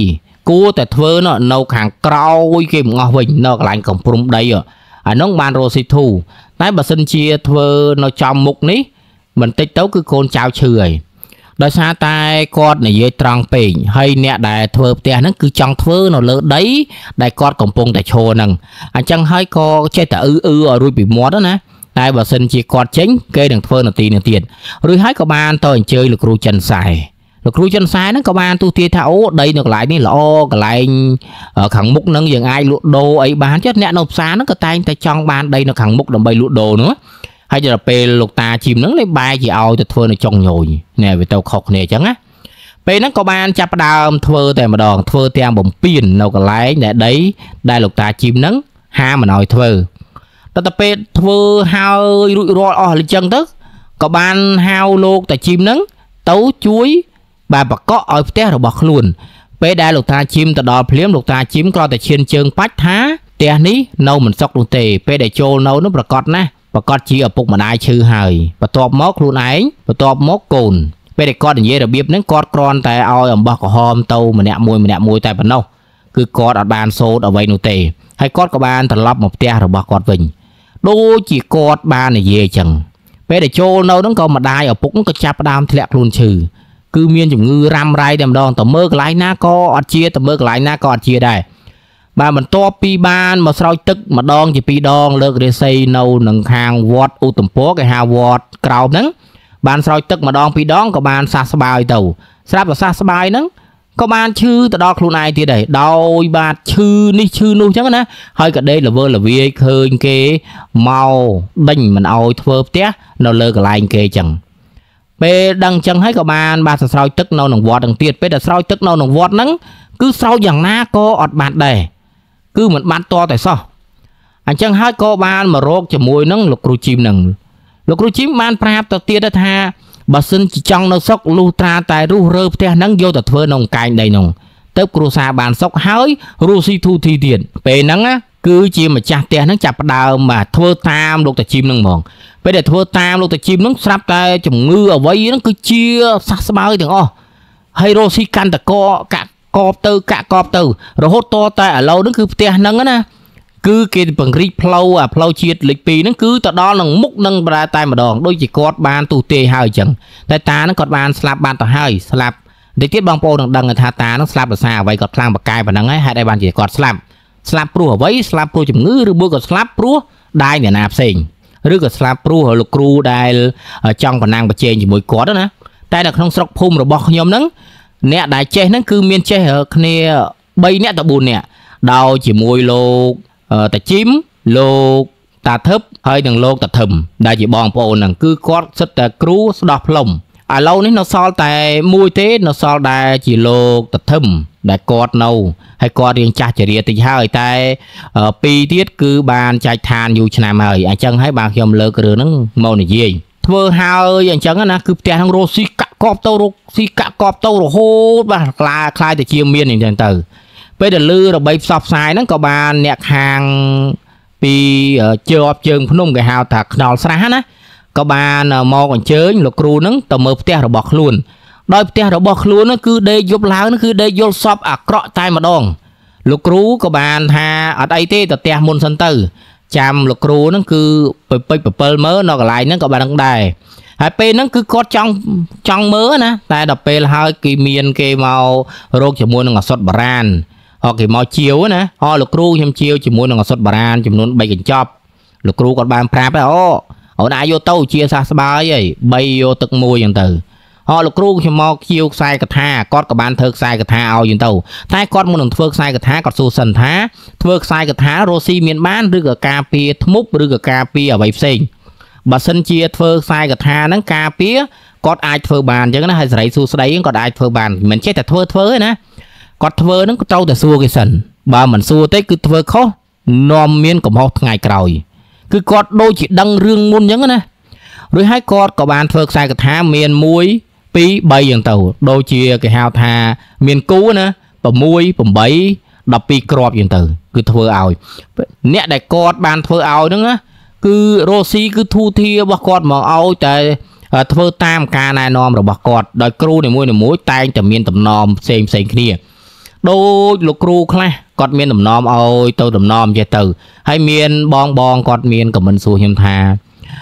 Speaker 1: គួរតែធ្វើនៅខាងក្រោយគេមកអស់វិញនៅកន្លែងកំព្រំដីអានោះបានរស់ស៊ីធូតែបើសិនជាធ្វើនៅចំមុខនេះបន្តិចទៅគឺកូនចៅឈឺហើយដោយសារតែគាត់និយាយត្រង់ពេកហើយអ្នកដែលធ្វើផ្ទះហ្នឹងគឺចង់ធ្វើនៅលើដីដែលគាត់កំពុងតែឈរហ្នឹងអញ្ចឹងហើយក៏ចេះតែឲ្យរួចពីមាត់ណាតែបើសិនជាគាត់ចេញគេនឹងធ្វើនាទីនេះទៀតរួចហើយក៏បានទៅអញ្ជើញលោកគ្រូចិនសែលោកគ្រូចិនសែហ្នឹងក៏បានទូទាយថាអូដីនៅកន្លែងនេះល្អកន្លែងខាងមុខហ្នឹងយើងអាចលក់ដូរអីបានchứអ្នកនៅផ្សារហ្នឹងក៏តែងតែចង់បានដីនៅខាងមុខដើម្បីលក់ដូរនោះហើយដល់ពេលលោកតាជីមហ្នឹងលេបែរជាឲ្យទៅធ្វើនៅចុងញយនេះវាទៅខុសគ្នាអញ្ចឹងណាពេលហ្នឹងក៏បានចាប់ផ្ដើមធ្វើតែម្ដងធ្វើទាំងបំពេញនៅកន្លែងដែលលោកតាជីមហ្នឹងហាមិនឲ្យធ្វើតែពេលធ្វើហើយរួចរាល់អស់អញ្ចឹងទៅក៏បានហៅលោកតាជីមហ្នឹងទៅជួយបែបបកក់ឲ្យផ្ទះរបស់ខ្លួនពេលដែលលោកតាជីមទៅដល់ភ្លាមលោកតាជីមក៏តែឈានជើងបាច់ថាផ្ទះនេះនៅមិនសុខនោះទេពេលដែលចូលនៅនោះប្រកាសណាប្រកាសជាឪពុកម្ដាយឈឺហើយបន្ទាប់មកខ្លួនឯងបន្ទាប់មកកូនពេលដែលគាត់និយាយរបៀបហ្នឹងគាត់គ្រាន់តែឲ្យអំបោះក្រហមទៅម្នាក់មួយតែប៉ុណ្ណោះគឺគាត់អត់បានសូត្រអ្វីនោះទេហើយគាត់ក៏បានត្រឡប់មកផ្ទះរបស់គាត់វិញដូចជាគាត់បាននិយាយអញ្ចឹងពេលដែលចូលនៅហ្នឹងក៏ម្ដាយឪពុកក៏ចាប់ផ្ដើមធ្លាក់ខ្លួនឈឺគឺមានជំងឺរ៉ាំរ៉ៃតែម្ដងតើមើលកន្លែងណាក៏អត់ជាតើមើលកន្លែងណាក៏អត់ជាដែរបាទបន្ទាប់ពីបានមកស្រោចទឹកម្ដងជា2ដងលើករាសីនៅនឹងខាងវត្តឧត្តមពរគេហៅវត្តក្រោមហ្នឹងបានស្រោចទឹកម្ដង2ដងក៏បានសះស្បើយទៅស្រាប់តែសះស្បើយហ្នឹងក៏បានឈឺទៅដល់ខ្លួនឯងទៀតដែរដោយបាទឈឺនេះឈឺនោះអញ្ចឹងណាហើយក៏ដេកល្វើល្វាយឃើញគេមកដេញមិនអោយធ្វើផ្ទះនៅលើកន្លែងគេអញ្ចឹងពេលដឹងអញ្ចឹងហើយក៏បានស្រោចទឹកនៅក្នុងវត្តហ្នឹងទៀតពេលដែលស្រោចទឹកនៅក្នុងវត្តហ្នឹងគឺស្រោចយ៉ាងណាក៏អត់បាត់ដែរគឺមិនបាត់តតែសោះអញ្ចឹងហើយក៏បានមករកជាមួយនឹងលោកគ្រូជីមហ្នឹងលោកគ្រូជីមបានប្រាប់ទៅទៀតថាបើសិនជាចង់នៅសុខលុះត្រាតែរុះរើផ្ទះហ្នឹងយកទៅធ្វើក្នុងកែងដីហ្នឹងទៅគ្រួសារបានសុខហើយរស់ស៊ីធូធីទៀតពេលហ្នឹងគឺជាម្ចាស់ផ្ទះហ្នឹងចាប់ផ្ដើមធ្វើតាមលោកតាជីមហ្នឹងហ្មងពេលដែលធ្វើតាមលោកតាជីមហ្នឹងស្រាប់តែជំងឺអ្វីហ្នឹងគឺជាសះស្បើយទាំងអស់ហើយរស់ស៊ីកាន់តកកាក់កបទៅរហូតតតែឥឡូវហ្នឹងគឺផ្ទះហ្នឹងណាគឺគេពង្រីកផ្លូវផ្លូវជាតិលេខ2ហ្នឹងគឺទៅដល់នឹងមុខនឹងប្រែតែម្ដងដូចជាគាត់បានទូទាយហើយអញ្ចឹងតែតាហ្នឹងគាត់បានស្លាប់បានទៅហើយស្លាប់តិចទៀតបងប្អូននឹងដឹងថាតាហ្នឹងស្លាប់ដោយសារអ្វីគាត់ខ្លាំងបកាយប៉ុណ្ណឹងហើយហេតុអីបានជាគាត់ស្លាប់ព្រោះអ្វីស្លាប់ព្រោះជំងឺឬមួយក៏ស្លាប់ព្រោះដាយអ្នកណាផ្សេងឬក៏ស្លាប់ព្រោះលោកគ្រូដែលចង់ប្រណាំងប្រជែងជាមួយគាត់ណាតែនៅក្នុងស្រុកភូមិរបស់ខ្ញុំហ្នឹងអ្នកដែលចេះហ្នឹងគឺមានចេះគ្នា3នាក់ទៅ4នាក់ដោយជាមួយលោកតាជីមលោកតាថឹបហើយនិងលោកតាធឹមដែលជាបងប្អូនហ្នឹងគឺគាត់សិតតែគ្រូស្ដោះផ្លុំឥឡូវនេះនៅសល់តែមួយទេនៅសល់ដែលជាលោកតាធឹមដែលគាត់នៅហើយគាត់រៀងចាស់ចរិយាតិចហើយតែ2ទៀតគឺបានចែកឋានយូរឆ្នាំហើយអញ្ចឹងហើយបាទខ្ញុំលើករឿងហ្នឹងមកនិយាយធ្វើហើយអញ្ចឹងណាគឺផ្ទះហ្នឹងរស់ស៊ីកាក់កបទៅរហូតបាទខ្លាយទៅជាមានអញ្ចឹងទៅពេលដែលលឺរបីផ្សព្វផ្សាយហ្នឹងក៏បានអ្នកខាងពីជាប់ជើងភ្នំគេហៅថាខ្នល់ស្រះណាក៏បានមកអញ្ជើញលោកគ្រូហ្នឹងទៅមើលផ្ទះរបស់ខ្លួនដោយផ្ទះរបស់ខ្លួនហ្នឹងគឺដេកយប់ឡើងគឺដេកយល់សពអាក្រក់តែម្ដងលោកគ្រូក៏បានថាអត់អីទេទៅផ្ទះមុនសិនទៅចាំលោកគ្រូហ្នឹងគឺពេច7មើលនៅកន្លែងហ្នឹងក៏បានដឹងដែរហើយពេលហ្នឹងគឺគាត់ចង់មើលណាតែដល់ពេលហើយគេមានគេមករកជាមួយនឹងអសុតបារាណគេមកជាវណាលោកគ្រូខ្ញុំជាវជាមួយនឹងអសុតបារាណចំនួន3កញ្ចប់លោកគ្រូគាត់បានប្រាប់ថាអូនអាចយកទៅជាសះស្បើយហី3យកទឹក1អញ្ចឹងទៅលោកគ្រូខ្ញុំមកជាវខ្សែកថាគាត់ក៏បានធ្វើខ្សែកថាឲ្យអញ្ចឹងទៅតែគាត់មុននឹងធ្វើខ្សែកថាគាត់សួរសិនថាធ្វើខ្សែកថារស់ស៊ីមានបានឬក៏ការពារធ្មប់ឬក៏ការពារអ្វីផ្សេងបើសិនជាធ្វើខ្សែកថាហ្នឹងការពារគាត់អាចធ្វើបានអញ្ចឹងណាហើយសេរីសួស្ដីគាត់អាចធ្វើបានមិនចេះតែធ្វើទេណាគាត់ធ្វើហ្នឹងក៏ត្រូវតែសួរគេសិនបើមិនសួរទេគឺធ្វើខុសនាំមានកំហុសថ្ងៃក្រោយគឺគាត់ដូចជាដឹងរឿងមុនអញ្ចឹងណារួចហើយគាត់ក៏បានធ្វើខ្សែកថាមាន1 2 3អញ្ចឹងទៅដូចជាគេហៅថាមានគូណា6 8 12គ្រាប់អញ្ចឹងទៅគឺធ្វើឲ្យអ្នកដែលគាត់បានធ្វើឲ្យហ្នឹងណាគឺរស់ស៊ីគឺធូធារបស់គាត់មកឲ្យតែធ្វើតាមការណែនាំរបស់គាត់ដោយគ្រូនីមួយតែងតែមានតំណមផ្សេងគ្នា đôi lục cừu khla cọt miên tầm nòm ôi tàu tầm nòm chơi từ hay miên bong cọt miên của mình xu hiểm thà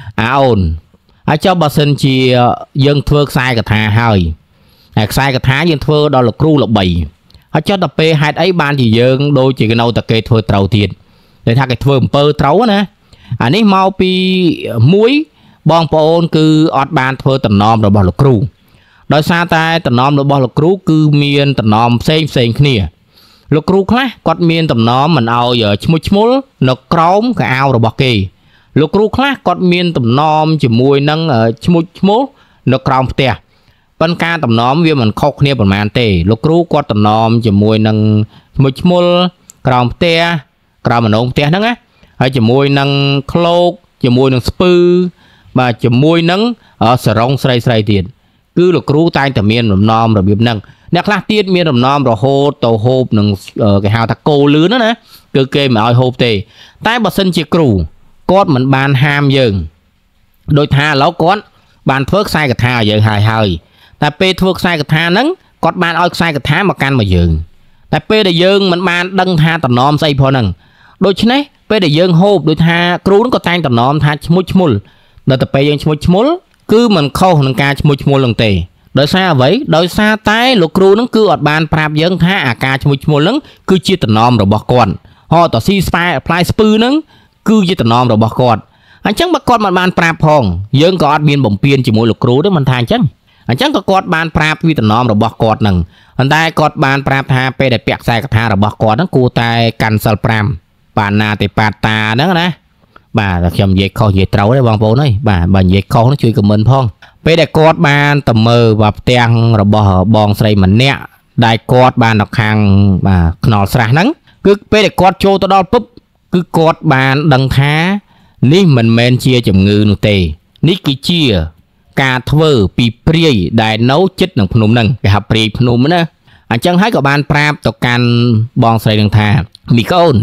Speaker 1: ôn cho bà sinh chi dân thưa sai cả thà hơi sai cả thà dân thưa đó là cừu là bầy cho tập p hai ấy ban chỉ dân đôi chỉ cái nâu tập kê thưa trâu tiền để thay cái thưa pơ trâu nè ní mau pi muối bong ôn cứ ọt ban thưa tầm nòm rồi bỏ là cừu đôi xa tay tầm nòm rồi bỏ là cừu cứ miên tầm nòm xem kia lục cừu khá quạt miên tầm nòm mình ao giờ chmul nó cống cái ao rồi bỏ kì lục cừu khá quạt miên tầm nòm chỉ mùi nâng ở chmul nó còng tè ban ca tầm nòm vì mình khóc nia bẩn màn tê lục cừu quạt tầm nòm chỉ mùi nâng chmul còng tè còng mình ôm tè nâng á hay chỉ mùi nâng cloak chỉ mùi nâng spư mà chỉ mùi nâng ở sờ rong sray tiền cứ lục cừu tay tầm miên tầm nòm rồi biếm nâng nè khác tiết miên tầm nòm rồi hô tàu hộp nâng cái hào ta cô lứa nữa nè cứ kê mà oi hộp tê tay bà sinh chỉ cừu cốt mình ban ham dừng đôi tha lấu cốt ban phước sai cái tha dừng hài hơi tại p phước sai cái tha nắng cốt ban oi sai cái tha mà can mà dừng tại p để dừng mình ban đăng tha tầm nòm xây phò nâng đôi chứ này p để dừng hộp đôi tha cừu nó có tay tầm nòm tha chmul đôi tập p dừng chmul cứ mình khâu nâng ca chmul lần tê đôi xa vậy đôi xa tay lục cừu nó cứ ọt ban prap dân tha ca chmul nâng cứ chia tầm nòm rồi bỏ con họ tỏ si spy apply spư nâng cứ chia tầm nòm rồi bỏ con anh chẳng bắt con mà ban prap hong dân có admin bổng piên chỉ mỗi lục cừu đó mình than chẳng anh chẳng có con ban prap vì tầm nòm rồi bỏ con nâng anh tay con ban prap tha pe để bẹt sai tha rồi bỏ con nó cu tay cancel pram bàn na thì pata đó nè bà là chồng về kho về trâu đấy bong bố nói bà về kho nó chui của mình phong pe để con ban tầm mơ và teng rồi bỏ bong xây mình nè đại con ban đọc hàng bà nọ sra nắng cứ pe để con trôi tới đóปุ๊บcứ con ban đằng thá ní mình men chia chầm ngư nụ tề ní cái chia cà thơ pi priy đại nấu chết nằng phun nằng cái hộp priy phun nữa anh chẳng thấy có ban prap tộc can bong xây đằng thà mì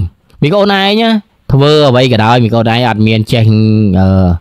Speaker 1: con này nhá thơ ở đây cái đó mì con này ăn miên chèn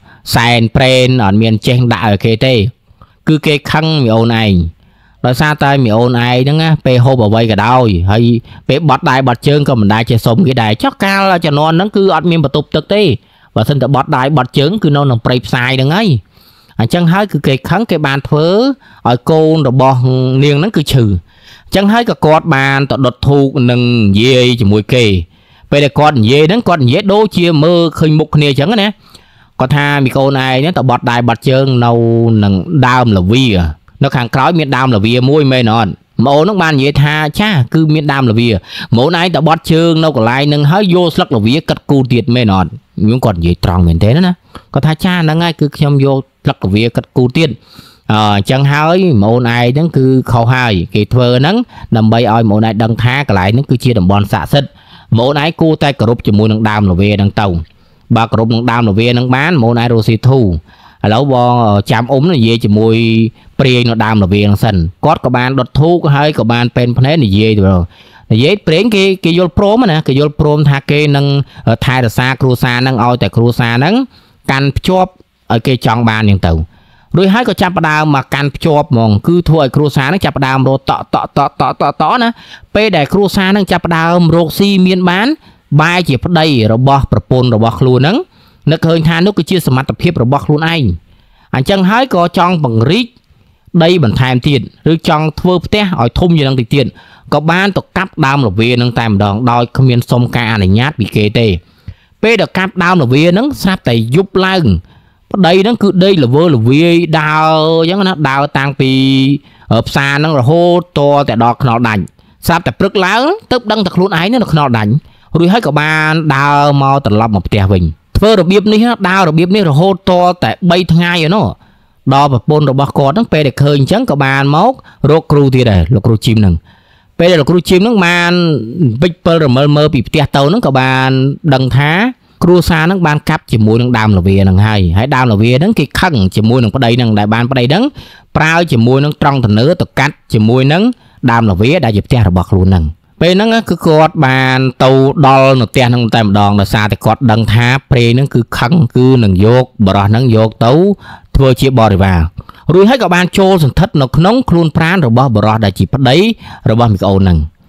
Speaker 1: sàn pren ăn miên chèn đại ở kia tê cứ cái khăn mì con này rồi xa tay mì ôn ai đó á pe hô bảo vệ cái đau hay pe bọt đai bọt chân còn mình đai chơi sông cái đai chắc cao là cho non nó cứ ăn miên bật tục thực tế và thân tự bọt đai bọt trứng cứ nó nằm prey sai được ấy anh chẳng thấy cứ cái kháng cái bàn phớ ở côn rồi bò niềng nó cứ trừ chẳng thấy cái cọt bàn tự đột thu nâng dê chỉ mùi kề pe để con dê đố chia mơ khơi mục này chẳng nè có tha mì cô này nó tự bọt đai bọt chân nâu nâng đau là vi à nó hàng cõi miền Nam là vì môi mê nọn mẫu nó ban vậy tha cha cứ miền Nam là vì mẫu này ta bót chương nó còn lại nâng hơi vô sắc là vì cắt cu tiệt mê nọn nhưng còn vậy tròn miền thế đó nè có tha cha nó ngay cứ trong vô sắc là vì cắt cu tiệt chẳng hơi mẫu này nó cứ khâu hai cái thơ nắng đầm bay oi mẫu này đăng tha cái lại nó cứ chia đầm bon xạ xích mẫu này cu tay cột cho môi nâng đam là vì đăng tàu ba cột nâng đam là vì nâng bán mẫu này rồi xì thu lẩu bò chạm ốm là về chỉ mùi priên nó đam là về thằng sần cót của bạn đột thu có hơi của bạn pen phné này về rồi dễ priên cái vô pro mà nè cái vô pro tha kê nâng thay là xa cruza nâng oi tại cruza nâng can chop ở cái chọn bàn những tàu rồi hai có chạm đào mà can chop mong cứ thôi cruza nó chạm đào rồi tọ nè pe để cruza nó chạm đào roxy miên bán bài chỉ phát đây rồi bỏ propon rồi bỏ luôn nâng nó khơi tha nó cứ chia sẻ mặt tập hiệp rồi bọc luôn anh chẳng hái có trong bằng rít đây bằng tham tiền rồi trong thưa té hỏi thum như đang tiền tiền có ban tộc cắp đam là viên đang tam đòn đòi không miên sông ca này nhát bị kê tê p được cắp đam là viên nó sắp tay giúp lưng đây nó cứ đây là vơ là viên đào giống nó đào tăng vì ở xa nó là hô to tại đọt nó đánh sắp tại rất lớn tức đăng thật luôn ấy nó được nó đánh rồi hết có ban đào mau tận lập một tè mình vơ rồi biếp ní đau rồi biếp ní rồi hô to tại bay ngay rồi nó đo và pôn rồi bọc cọt nó pe để khơi chẳng có bàn móc rô cru thì đây là cru chim nằng pe đây là cru chim nó man bích pơ rồi mơ bị tia tàu nó có bàn đằng thá cru xa nó ban cắp chỉ mùi nó đam là về nằng hai hãy đam là về đấng cái khăn chỉ mùi nó có đây nằng đại ban có đây đấng prao chỉ mùi nó trong thành nữa tục cắt chỉ mùi nắng đam là về đã dịp tia rồi bọc luôn nằng pe nó cứ cọt bàn tàu đo nó tia nó tam đòn là xa thì cọt đằng thá pe nó cứ khăn cứ nằng dột bờ nó dột tấu thưa chia bò vào rồi hết các bạn trôi thành thất nó nóng khuôn pran rồi bò bờ đã chỉ bắt đấy rồi bò mình ôn nằng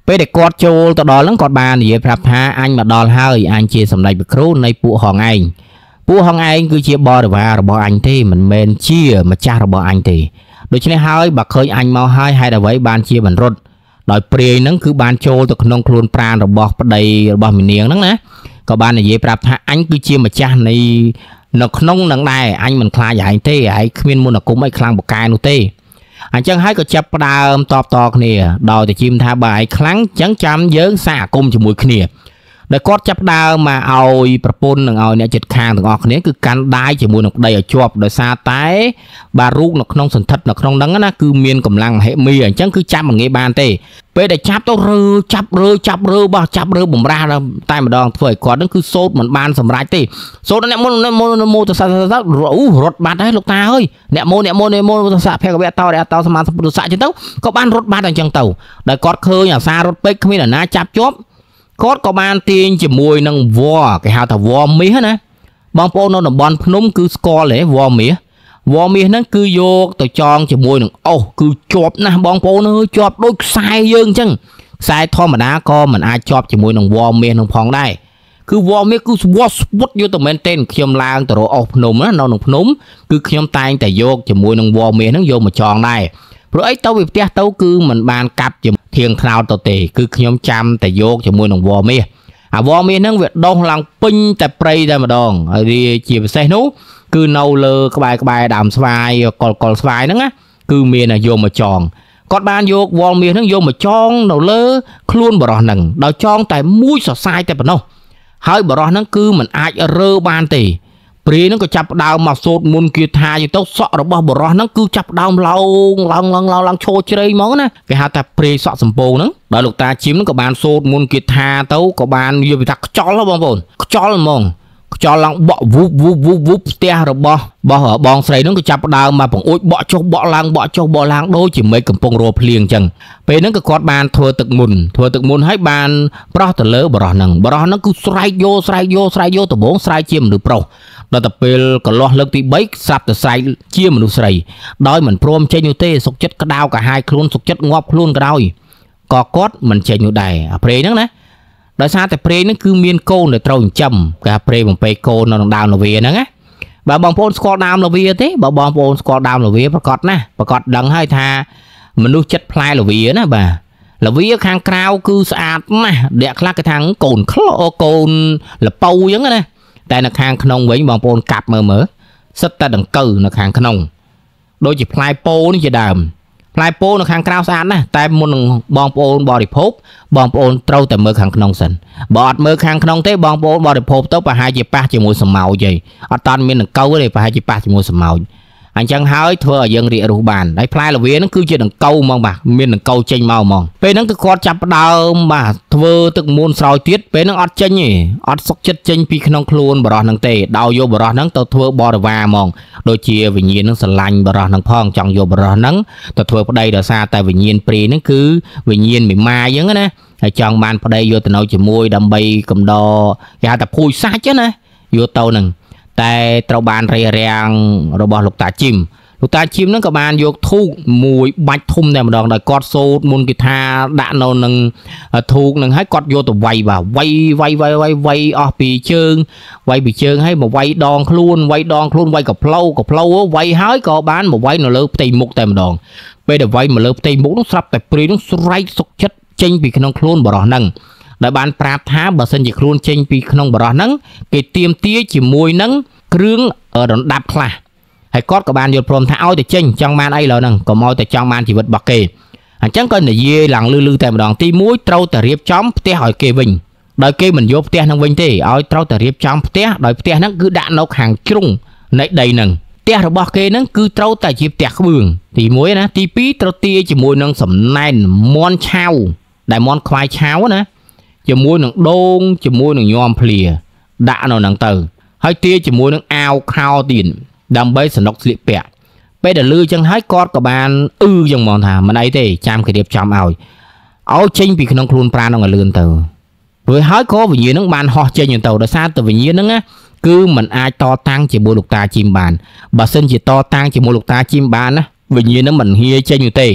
Speaker 1: ពេលដែលគាត់ចូលទៅដល់ហ្នឹងគាត់បាននិយាយប្រាប់ថាអញមកដល់ហើយអញជាសម្ដេចព្រះគ្រូនៃពួកហងឯងពួកហងឯងគឺជាបរិវាររបស់អញទេមិនមែនជាម្ចាស់របស់អញទេដូច្នេះហើយបើឃើញអញមកហើយហេតុអ្វីបានជាមិនរត់ដោយព្រាយហ្នឹងគឺបានចូលទៅក្នុងខ្លួនប្រាណរបស់ប្តីរបស់មីនាងហ្នឹងណាក៏បាននិយាយប្រាប់ថាអញគឺជាម្ចាស់នៃនៅក្នុងនឹងដែរអញមិនខ្លាចឯងទេឯងគ្មានមន្តអាគមអីខ្លាំងបកែនោះទេអញ្ចឹងហើយក៏ចាប់ផ្ដើមតបតគ្នាដោយតែជីមថាបើឯងខ្លាំងអញ្ចឹងចាំយើងសាកអាគមជាមួយគ្នាដែលគាត់ចាប់ផ្ដើមមកឲ្យប្រពន្ធនិងឲ្យអ្នកចិត្តខាងទាំងអស់គ្នាគឺកាន់ដាយជាមួយនឹងប្តីឲ្យជាប់ដោយសារតែបាទរូបនៅក្នុងសន្ធិដ្ឋនៅក្នុងហ្នឹងណាគឺមានកម្លាំងមហិមាអញ្ចឹងគឺចាប់មិនងាយបានទេពេលដែលចាប់ទៅចាប់រើបំរាស់តែម្ដងធ្វើឲ្យគាត់ហ្នឹងគឺសូត្រមិនបានសម្រេចទេសូត្រអ្នកមុនទៅរត់បាត់ហើយលោកតាអើយអ្នកមុនទៅសាភគវៈតរតសមានពុទ្ធស័ក្តិចឹងទៅក៏បានរត់បាត់អញ្ចឹងទៅដែលគាត់ឃើញអាសារត់ពេកគ្មានអាណាចាប់ជាប់គាត់ក៏បានទាញជាមួយនឹងវ៉គេហៅថាវ៉មាសណាបងប្អូននៅតំបន់ភ្នំគឺស្គាល់ទេវ៉មាសហ្នឹងគឺយកទៅចងជាមួយនឹងអុសគឺជាប់ណាស់បងប្អូនអើយជាប់ដូចខ្សែយើងអញ្ចឹងខ្សែធម្មតាក៏មិនអាចជាប់ជាមួយនឹងវ៉មាសនឹងផងដែរគឺវ៉មាសគឺស្វត់យកទៅមែនទែនខ្ញុំឡើងទៅរកអុសភ្នំណានៅក្នុងភ្នំគឺខ្ញុំតែងតែយកជាមួយនឹងវ៉មាសហ្នឹងយកមកចងដែរព្រោះអីទៅវាផ្ទះទៅគឺមិនបានកាប់ជាធៀងថ្នោតទៅទេគឺខ្ញុំចាំតែយកជាមួយនឹងវ៉មាសអាវ៉មាសហ្នឹងវាដុះឡើងពេញតែព្រៃតែម្ដងហើយវាជាពិសេសនោះគឺនៅលើក្បែរដើមស្វាយកលស្វាយហ្នឹងណាគឺមានយកមកចងគាត់បានយកវ៉មាសហ្នឹងយកមកចងនៅលើខ្លួនបរោះហ្នឹងដោយចងតែមួយសរសៃតែប៉ុណ្ណោះហើយបរោះហ្នឹងគឺមិនអាចរើបានទេព្រាយហ្នឹងក៏ចាប់ផ្ដើមមកសូត្រមុនគាថាទៅសក់របស់បរោះហ្នឹងគឺចាប់ផ្ដើមឡើងឈរជ្រៃហ្មងណាគេហៅថាព្រាយសក់សំពងហ្នឹងដល់លោកតាជីមហ្នឹងក៏បានសូត្រមុនគាថាទៅក៏បាននិយាយថាខ្យល់បងប្អូនខ្យល់ហ្មងខ្យល់ឡើងបក់វូបផ្ទះរបស់បងស្រីហ្នឹងក៏ចាប់ផ្ដើមមកបង្អួចបក់ចុះបក់ឡើងដូចជាមេឃកំពុងរោភ្លៀងអញ្ចឹងពេលហ្នឹងក៏គាត់បានធ្វើទឹកមុនហើយបានប្រោះទៅលើបរោះហ្នឹងគឺស្រែកយកដំបងស្រែកជាមនុស្សប្រុសដល់ទៅពេលកន្លោះលើកទី3ស្រាប់តែស្រែកជាមនុស្សស្រីដោយមិនព្រមចេញនោះទេសុកចិត្តក្តៅកាហាយខ្លួនសុកចិត្តងាប់ខ្លួនក្រោយក៏គាត់មិនចេញនោះដែរអាព្រៃហ្នឹងណាដោយសារតែព្រៃហ្នឹងគឺមានកូនដែលត្រូវចិញ្ចឹមគេថាព្រៃបំពេកូននៅក្នុងដើមលាវាហ្នឹងណាបើបងប្អូនស្គាល់ដើមលាវាទេបើបងប្អូនស្គាល់ដើមលាវាប្រកាសដឹងហើយថាមនុស្សចិត្តផ្លែលាវាណាបាទលាវាខាងក្រៅគឺស្អាតណាស់អ្នកខ្លះគេថាកូនក្លោកូនលពៅអញ្ចឹងណាតែនៅខាងក្នុងវិញបងប្អូនកាប់មើលសិតតែដង្កូវនៅខាងក្នុងដូចជាផ្លែពោនេះជាដើមផ្លែពោនៅខាងក្រៅស្អាតណាស់តែមុននឹងបងប្អូនបរិភោគបងប្អូនត្រូវតែមើលខាងក្នុងសិនបើអត់មើលខាងក្នុងទេបងប្អូនបរិភោគទៅប្រហែលជាប៉ះជាមួយសម្ោចហីអត់តាន់មានដង្កូវទេប្រហែលជាប៉ះជាមួយសម្ោចអញ្ចឹងហើយធ្វើឲ្យយើងរីករុះបានហើយផ្លែលាវាហ្នឹងគឺជាដង្កូវហ្មងបាទមានដង្កូវចេញមកហ្មងពេលហ្នឹងគឺគាត់ចាប់ផ្ដើមបាទធ្វើទឹកមូនស្រោចទៀតពេលហ្នឹងអត់ចេញទេអត់សុកចិត្តចេញពីក្នុងខ្លួនបរោះហ្នឹងទេដោយយកបរោះហ្នឹងទៅធ្វើបរិវារហ្មងដូចជាវិញ្ញាណហ្នឹងស្រឡាញ់បរោះហ្នឹងផងចង់យកបរោះហ្នឹងទៅធ្វើប្តីដោយសារតែវិញ្ញាណព្រាយហ្នឹងគឺវិញ្ញាណមេម៉ាយអញ្ចឹងណាហើយចង់បានប្តីយកទៅនៅជាមួយដើម្បីកំដរគេហៅថាភួយសាច់ណាយកទៅហ្នឹងតែត្រូវបានរារាំងរបស់លោកតាជីមហ្នឹងក៏បានយកធូបមួយបាច់ធំតែម្ដងដោយគាត់សូត្រមុនគេថាដាក់នៅនឹងធូបហ្នឹងហើយគាត់យកទៅវាយអស់ពីជើងហើយមកវាយដងខ្លួនវាយកផ្លូវវាយហើយក៏បានមកវាយនៅលើផ្ទៃមុខតែម្ដងពេលដែលវាយមកលើផ្ទៃមុខនោះស្រាប់តែព្រាយនោះស្រែកសុកចិត្តចេញពីក្នុងខ្លួនបរោះហ្នឹងដែលបានប្រាប់ថាបើសិនជាខ្លួនចេញពីក្នុងបរោះហ្នឹងគេទៀមទាជាមួយនឹងគ្រឿងរំដាប់ខ្លះហើយគាត់ក៏បានយល់ព្រមថាឲ្យតែចេញចង់បានអីឡើយហ្នឹងកុំឲ្យតែចង់បានជីវិតរបស់គេអញ្ចឹងក៏និយាយឡើងលឺតែម្ដងទី1ត្រូវតែរៀបចំផ្ទះឲ្យគេវិញដោយគេមិនយកផ្ទះហ្នឹងវិញទេឲ្យត្រូវតែរៀបចំផ្ទះដោយផ្ទះហ្នឹងគឺដាក់នៅខាងជ្រុងនៃដីហ្នឹងផ្ទះរបស់គេហ្នឹងគឺត្រូវតែជាផ្ទះក្បឿងទី1ណាទី2ត្រូវទាជាមួយនឹងសំណែនមន់ឆៅដែលមន់ខ្វាយឆៅណាជាមួយនឹងដូងជាមួយនឹងញោមភ្លាដាក់នៅហ្នឹងទៅហើយទាជាមួយនឹងអាវខោទៀតដើម្បីសនុកស្លៀកពាក់ពេលដែលលឺចឹងហើយគាត់ក៏បានចឹងហ្មងថាមិនអីទេចាំគេរៀបចំឲ្យចេញពីក្នុងខ្លួនប្រាណនឹងឲ្យលឿនទៅព្រោះហើយក៏វិញ្ញាណនឹងបានហោះចេញទៅដោយសារតែវិញ្ញាណហ្នឹងណាគឺมันអាចតតាំងជាមួយលោកតាជីមបានបើសិនជាតតាំងជាមួយលោកតាជីមបានណាវិញ្ញាណនឹងមិនហ៊ាចេញទេ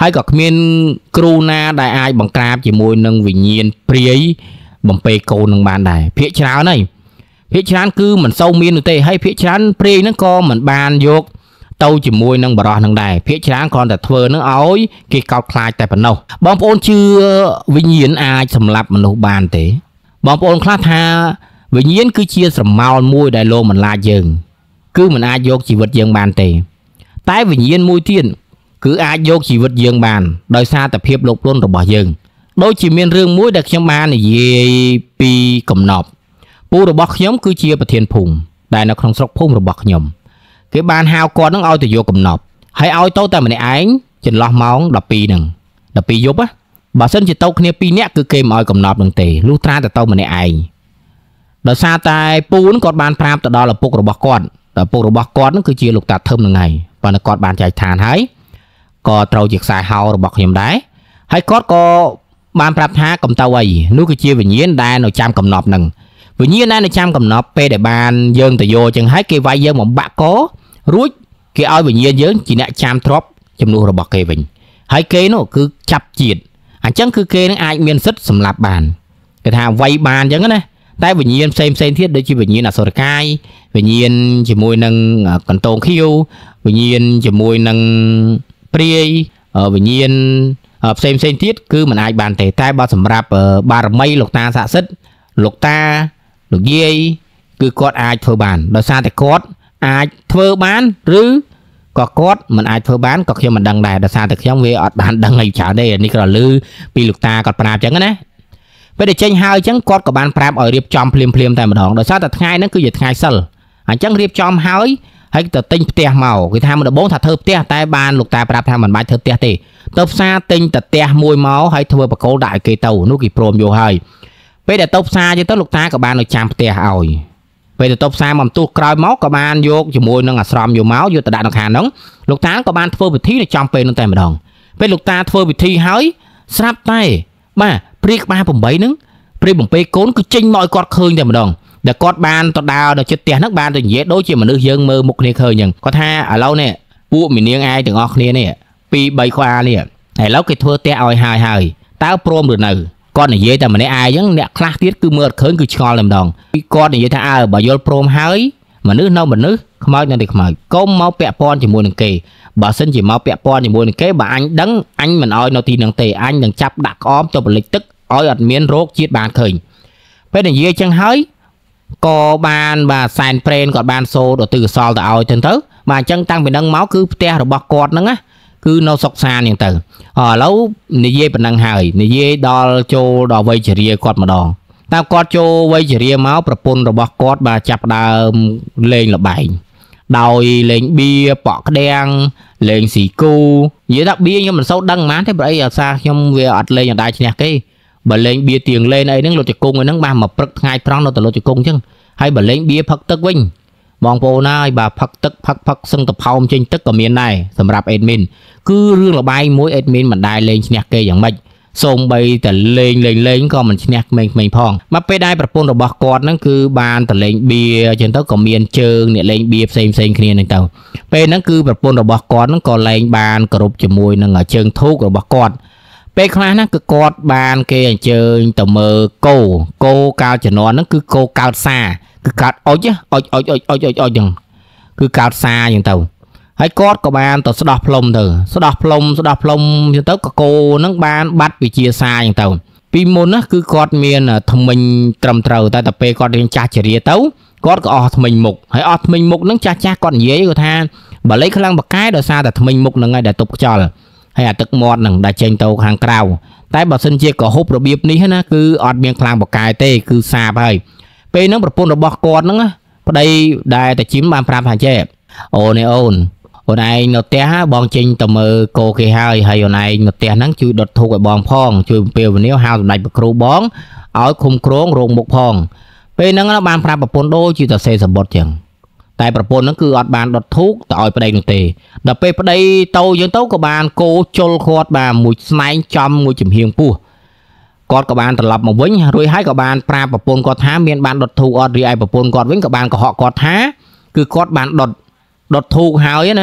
Speaker 1: ហើយក៏គ្មានគ្រូណាដែលអាចបង្ក្រាបជាមួយនឹងវិញ្ញាណព្រាយបំពេកូននឹងបានដែរភាគច្រើនហើយភាគច្រើនគឺមិនសូវមាននោះទេហើយភាគច្រើនព្រាយហ្នឹងក៏មិនបានយកទៅជាមួយនឹងបរោះនឹងដែរភាគច្រើនគ្រាន់តែធ្វើនឹងឲ្យគេកោតខ្លាចតែប៉ុណ្ណោះបងប្អូនជឿវិញ្ញាណអាចសម្លាប់មនុស្សបានទេបងប្អូនខ្លះថាវិញ្ញាណគឺជាស្រមោលមួយដែលលោកមិនឡាចយើងគឺមិនអាចយកជីវិតយើងបានទេតែវិញ្ញាណមួយទៀតគឺអាចយកជីវិតយើងបានដោយសារតែភាពលោភលន់របស់យើងដូចជាមានរឿងមួយដែលខ្ញុំបាននិយាយពីកំណប់ពូរបស់ខ្ញុំគឺជាប្រធានភូមិដែលនៅក្នុងស្រុកភូមិរបស់ខ្ញុំគេបានហៅគាត់នឹងឲ្យទៅយកកំណប់ហើយឲ្យទៅតែម្នាក់ឯងចន្លោះម៉ោង12ហ្នឹង12យប់បើសិនជាទៅគ្នា2នាក់គឺគេមិនឲ្យកំណប់នឹងទេលុះត្រាតែទៅម្នាក់ឯងដោយសារតែពូនគាត់បានប្រាប់ទៅដល់ឪពុករបស់គាត់ឪពុករបស់គាត់នឹងគឺជាលោកតាធឹមនឹងហើយប៉ុន្តែគាត់បានចែកឋានហើយក៏ត្រូវជាខ្សែហោរបស់ខ្ញុំដែរហើយគាត់ក៏បានប្រាប់ថាកំទៅអីនោះគឺជាវិញ្ញាណដែលនៅចាំកំណប់នឹងវិញ្ញាណដែលនៅចាំកំណប់ពេលដែលបានយើងទៅយកចឹងហើយគេវាយយើងបំបាក់ករួចគេឲ្យវិញ្ញាណយើងជាអ្នកចាំទ្របចំនួនរបស់គេវិញហើយគេនោះគឺចាប់ជាតិអញ្ចឹងគឺគេនឹងអាចមានសិទ្ធិសម្លាប់បានគេថាវាយបានអញ្ចឹងណាតែវិញ្ញាណផ្សេងទៀតដូចជាវិញ្ញាណអសុរកាយវិញ្ញាណជាមួយនឹងកន្តងខៀវវិញ្ញាណជាមួយនឹងព្រាយវិញ្ញាណផ្សេងទៀតគឺមិនអាចបានទេតែបើសម្រាប់បារមីលោកតាស័ក្តិសិទ្ធិលោកតាលោកយាយគឺគាត់អាចធ្វើបានដោយសារតែគាត់អាចធ្វើបានឬក៏គាត់មិនអាចធ្វើបានក៏ខ្ញុំមិនដឹងដែរដោយសារតែខ្ញុំវាអត់បានដឹងអីច្រើនទេនេះក៏ឮពីលោកតាគាត់ប្រាប់អញ្ចឹងណាពេលដែលចេញហើយអញ្ចឹងគាត់ក៏បានប្រាប់ឲ្យរៀបចំភ្លាមតែម្ដងដោយសារតែថ្ងៃហ្នឹងគឺជាថ្ងៃសិលអញ្ចឹងរៀបចំហើយទៅទិញផ្ទះមកគេថាមិនដំបងថាធ្វើផ្ទះតែបានលោកតាប្រាប់ថាមិនបាច់ធ្វើផ្ទះទេទៅផ្សារទិញតែផ្ទះមួយមកហើយធ្វើបកគោលដាក់ឲ្យគេទៅនោះគេព្រមយកហើយពេលដែលទៅផ្សារទៅលោកតាក៏បានឲ្យចាំផ្ទះឲ្យពេលទៅផ្សារមកបន្ទុះក្រោយមកក៏បានយកជាមួយនឹងអាស្រមយកមកយកទៅដាក់នៅខាងហ្នឹងលោកតាក៏បានធ្វើពិធីនៅចំពេលនោះតែម្ដងពេលលោកតាធ្វើពិធីហើយស្រាប់តែបាទព្រាយក្បាល8ហ្នឹងព្រាយបំពេកូនគឺចេញមកឲ្យគាត់ឃើញតែម្ដងដែលគាត់បានទៅដើរដល់ចិត្តផ្ទះហ្នឹងបានទៅនិយាយដូចជាមនុស្សយើងមើលមុខគ្នាឃើញអញ្ចឹងគាត់ថាឥឡូវនេះពួកមីនាងឯងទាំងអស់គ្នានេះ2 3 ខ្វានេះឥឡូវគេធ្វើផ្ទះឲ្យហើយតើព្រមឬនៅគាត់និយាយតែម្នាក់ឯងអញ្ចឹងអ្នកខ្លះទៀតគឺមើលអត់ឃើញគឺឆ្ងល់តែម្ដងគាត់និយាយថាបើយល់ព្រមហើយមនុស្សនៅមនុស្សខ្មោចនៅតែខ្មោចកុំមកពាក់ព័ន្ធជាមួយនឹងគេបើសិនជាមកពាក់ព័ន្ធជាមួយនឹងគេបើអញដឹងអញមិនអោយនៅទីហ្នឹងទេអញនឹងចាប់ដាក់ក្អមទៅបលិចទឹកឲ្យអត់មានរោគជាតិបានឃើញពេលនិយាយអញ្ចឹងហើយក៏បានបាទសែនព្រេនគាត់បានសូត្រឧទ្ទិសកុសលទៅឲ្យទៅបាទអញ្ចឹងតាំងពីហ្នឹងមកគឺផ្ទះរបស់គាត់ហ្នឹងណាគឺនៅសុកសានហ្នឹងទៅឥឡូវនិយាយប៉ុណ្ណឹងហើយនិយាយដល់ចូលដល់វ័យជរាគាត់ម្ដងតើគាត់ចូលវ័យជរាមកប្រពន្ធរបស់គាត់បាទចាប់ដើមលេងល្បែងដោយលេងបៀប៉ក់ក្ដាំងលេងស៊ីគូនិយាយថាបៀខ្ញុំមិនសូវដឹងហ្មងទេព្រោះអីអាសាខ្ញុំវាអត់លេងអត់ដែរឈ្នះគេបើលេងបៀទៀងលេងអីហ្នឹងលុតជង្គង់ហ្នឹងបាទមកព្រឹកថ្ងៃត្រង់នៅតែលុតជង្គង់អញ្ចឹងហើយបើលេងបៀផឹកទឹកវិញបងប្អូនហើយបាទផឹកទឹកផឹកសឹងទៅផោមចេញទឹកក៏មានដែរសម្រាប់អេដមីនគឺរឿងល្បែងមួយអេដមីនមិនដែរលេងឈ្នះគេយ៉ាងម៉េចសូម្បីតែលេងក៏មិនឈ្នះក្មេងៗផងមកពេលដែរប្រពន្ធរបស់គាត់ហ្នឹងគឺបានទៅលេងបៀអញ្ចឹងទៅក៏មានជើងអ្នកលេងបៀផ្សេងគ្នាហ្នឹងទៅពេលហ្នឹងគឺប្រពន្ធរបស់គាត់ហ្នឹងក៏លេងបានគ្រប់ជាមួយនឹងជើងធូករបស់គាត់ពេលខ្លះណាគឺគាត់បានគេអញ្ជើញទៅមើលគោកាលជំនាន់ហ្នឹងគឺគោកោតសាគឺកោតអុចចឹងគឺកោតសាចឹងទៅហើយគាត់ក៏បានទៅស្ដោះផ្លុំទៅស្ដោះផ្លុំចឹងទៅក៏គោហ្នឹងបានបាត់វិជាសាចឹងទៅពីមុនណាគឺគាត់មានថ្មិញត្រឹមត្រូវតែពេលគាត់រៀនចាស់ជរាទៅគាត់ក៏អស់ថ្មិញមុខហើយអស់ថ្មិញមុខហ្នឹងចាស់គាត់និយាយគាត់ថាបើលេខខ្លាំងបកែដោយសារតែថ្មិញមុខហ្នឹងឯងដែលទប់ខ្យល់ហើយអាទឹកមាត់ហ្នឹងដែលចេញទៅខាងក្រៅតែបើសិនជាក៏ហូបរបៀបនេះណាគឺអត់មានខ្លាំងបកែទេគឺសាបហើយពេលហ្នឹងប្រពន្ធរបស់គាត់ហ្នឹងប្តីដែលតាជីមបានប្រាប់ថាចេះអូនឯងនៅផ្ទះបងចេញទៅមើលគោគេហើយអូនឯងនៅផ្ទះហ្នឹងជួយដុតធូបឲ្យបងផងជួយបំពេវនាវហៅសម្ដេចព្រះគ្រូបងឲ្យឃុំគ្រងរោងមុខផងពេលហ្នឹងបានប្រាប់ប្រពន្ធដូចជាតសេសបុតចឹងតែប្រពន្ធហ្នឹងគឺអត់បានដុតធូបទៅឲ្យប្តីនោះទេដល់ពេលប្តីទៅចឹងទៅក៏បានគោជុលគាត់បាទមួយស្នែងចំមួយចំហៀងពោះគាត់ក៏បានត្រឡប់មកវិញរួចហើយក៏បានប្រាប់ប្រពន្ធគាត់ថាមានបានដុតធូបអត់រីឯប្រពន្ធគាត់វិញក៏បានកុហកគាត់ថាគឺគាត់បានដុតធូបហើយណា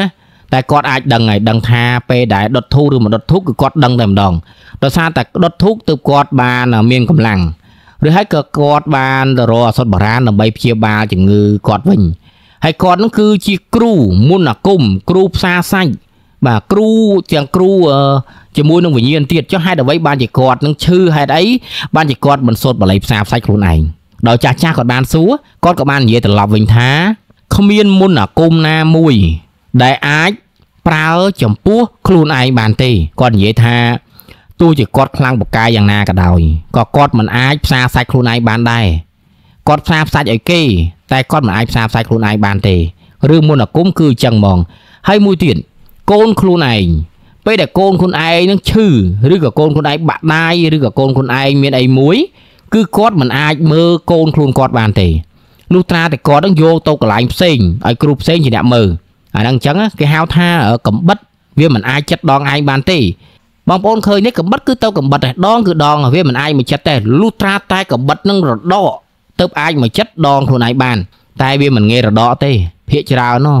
Speaker 1: តែគាត់អាចដឹងហើយដឹងថាពេលដែលដុតធូបឬមិនដុតធូបគឺគាត់ដឹងតែម្ដងដោយសារតែដុតធូបទើបគាត់បានមានកម្លាំងឬហើយក៏គាត់បានទៅរកឱសថបុរាណដើម្បីព្យាបាលជំងឺគាត់វិញហើយគាត់នឹងគឺជាគ្រូមុនអាគមគ្រូផ្សារសាច់បាទគ្រូទាំងគ្រូជាមួយនឹងវិញ្ញាណទៀតចុះហេតុអ្វីបានជាគាត់នឹងឈឺហេតុអីបានជាគាត់មិនសូត្របល័យផ្សារសាច់ខ្លួនឯងដោយចាស់គាត់បានសួរគាត់ក៏បាននិយាយត្រឡប់វិញថាគ្មានមុនអាគមណាមួយដែលអាចប្រើចំពោះខ្លួនឯងបានទេគាត់និយាយថាទោះជាគាត់ខ្លាំងបកាយយ៉ាងណាក៏ដោយក៏គាត់មិនអាចផ្សារសាច់ខ្លួនឯងបានដែរគាត់ផ្សារសាច់ឲ្យគេតែគាត់មិនអាចផ្សារសាច់ខ្លួនឯងបានទេរឿងមុនអាគមគឺអញ្ចឹងហ្មងហើយមួយទៀតកូនខ្លួនឯងពេលដែលកូនខ្លួនឯងនឹងឈឺឬក៏កូនខ្លួនឯងបាក់ដាយឬក៏កូនខ្លួនឯងមានអីមួយគឺគាត់មិនអាចមើលកូនខ្លួនគាត់បានទេលុះត្រាតែគាត់នឹងយកទៅកន្លែងផ្សេងឲ្យគ្រូផ្សេងជាអ្នកមើលអាហ្នឹងអញ្ចឹងគេហៅថាកំបិតវាមិនអាចចិត្តដងឯងបានទេបងប្អូនឃើញនេះកំបិតគឺទៅកំបិតតែដងគឺដងវាមិនអាចមកចិត្តទេលុះត្រាតែកំបិតនឹងរដកទៅអាចមកចិត្តដងខ្លួនឯងបានតែវាមិនងាយរដកទេភាគច្រើននោះ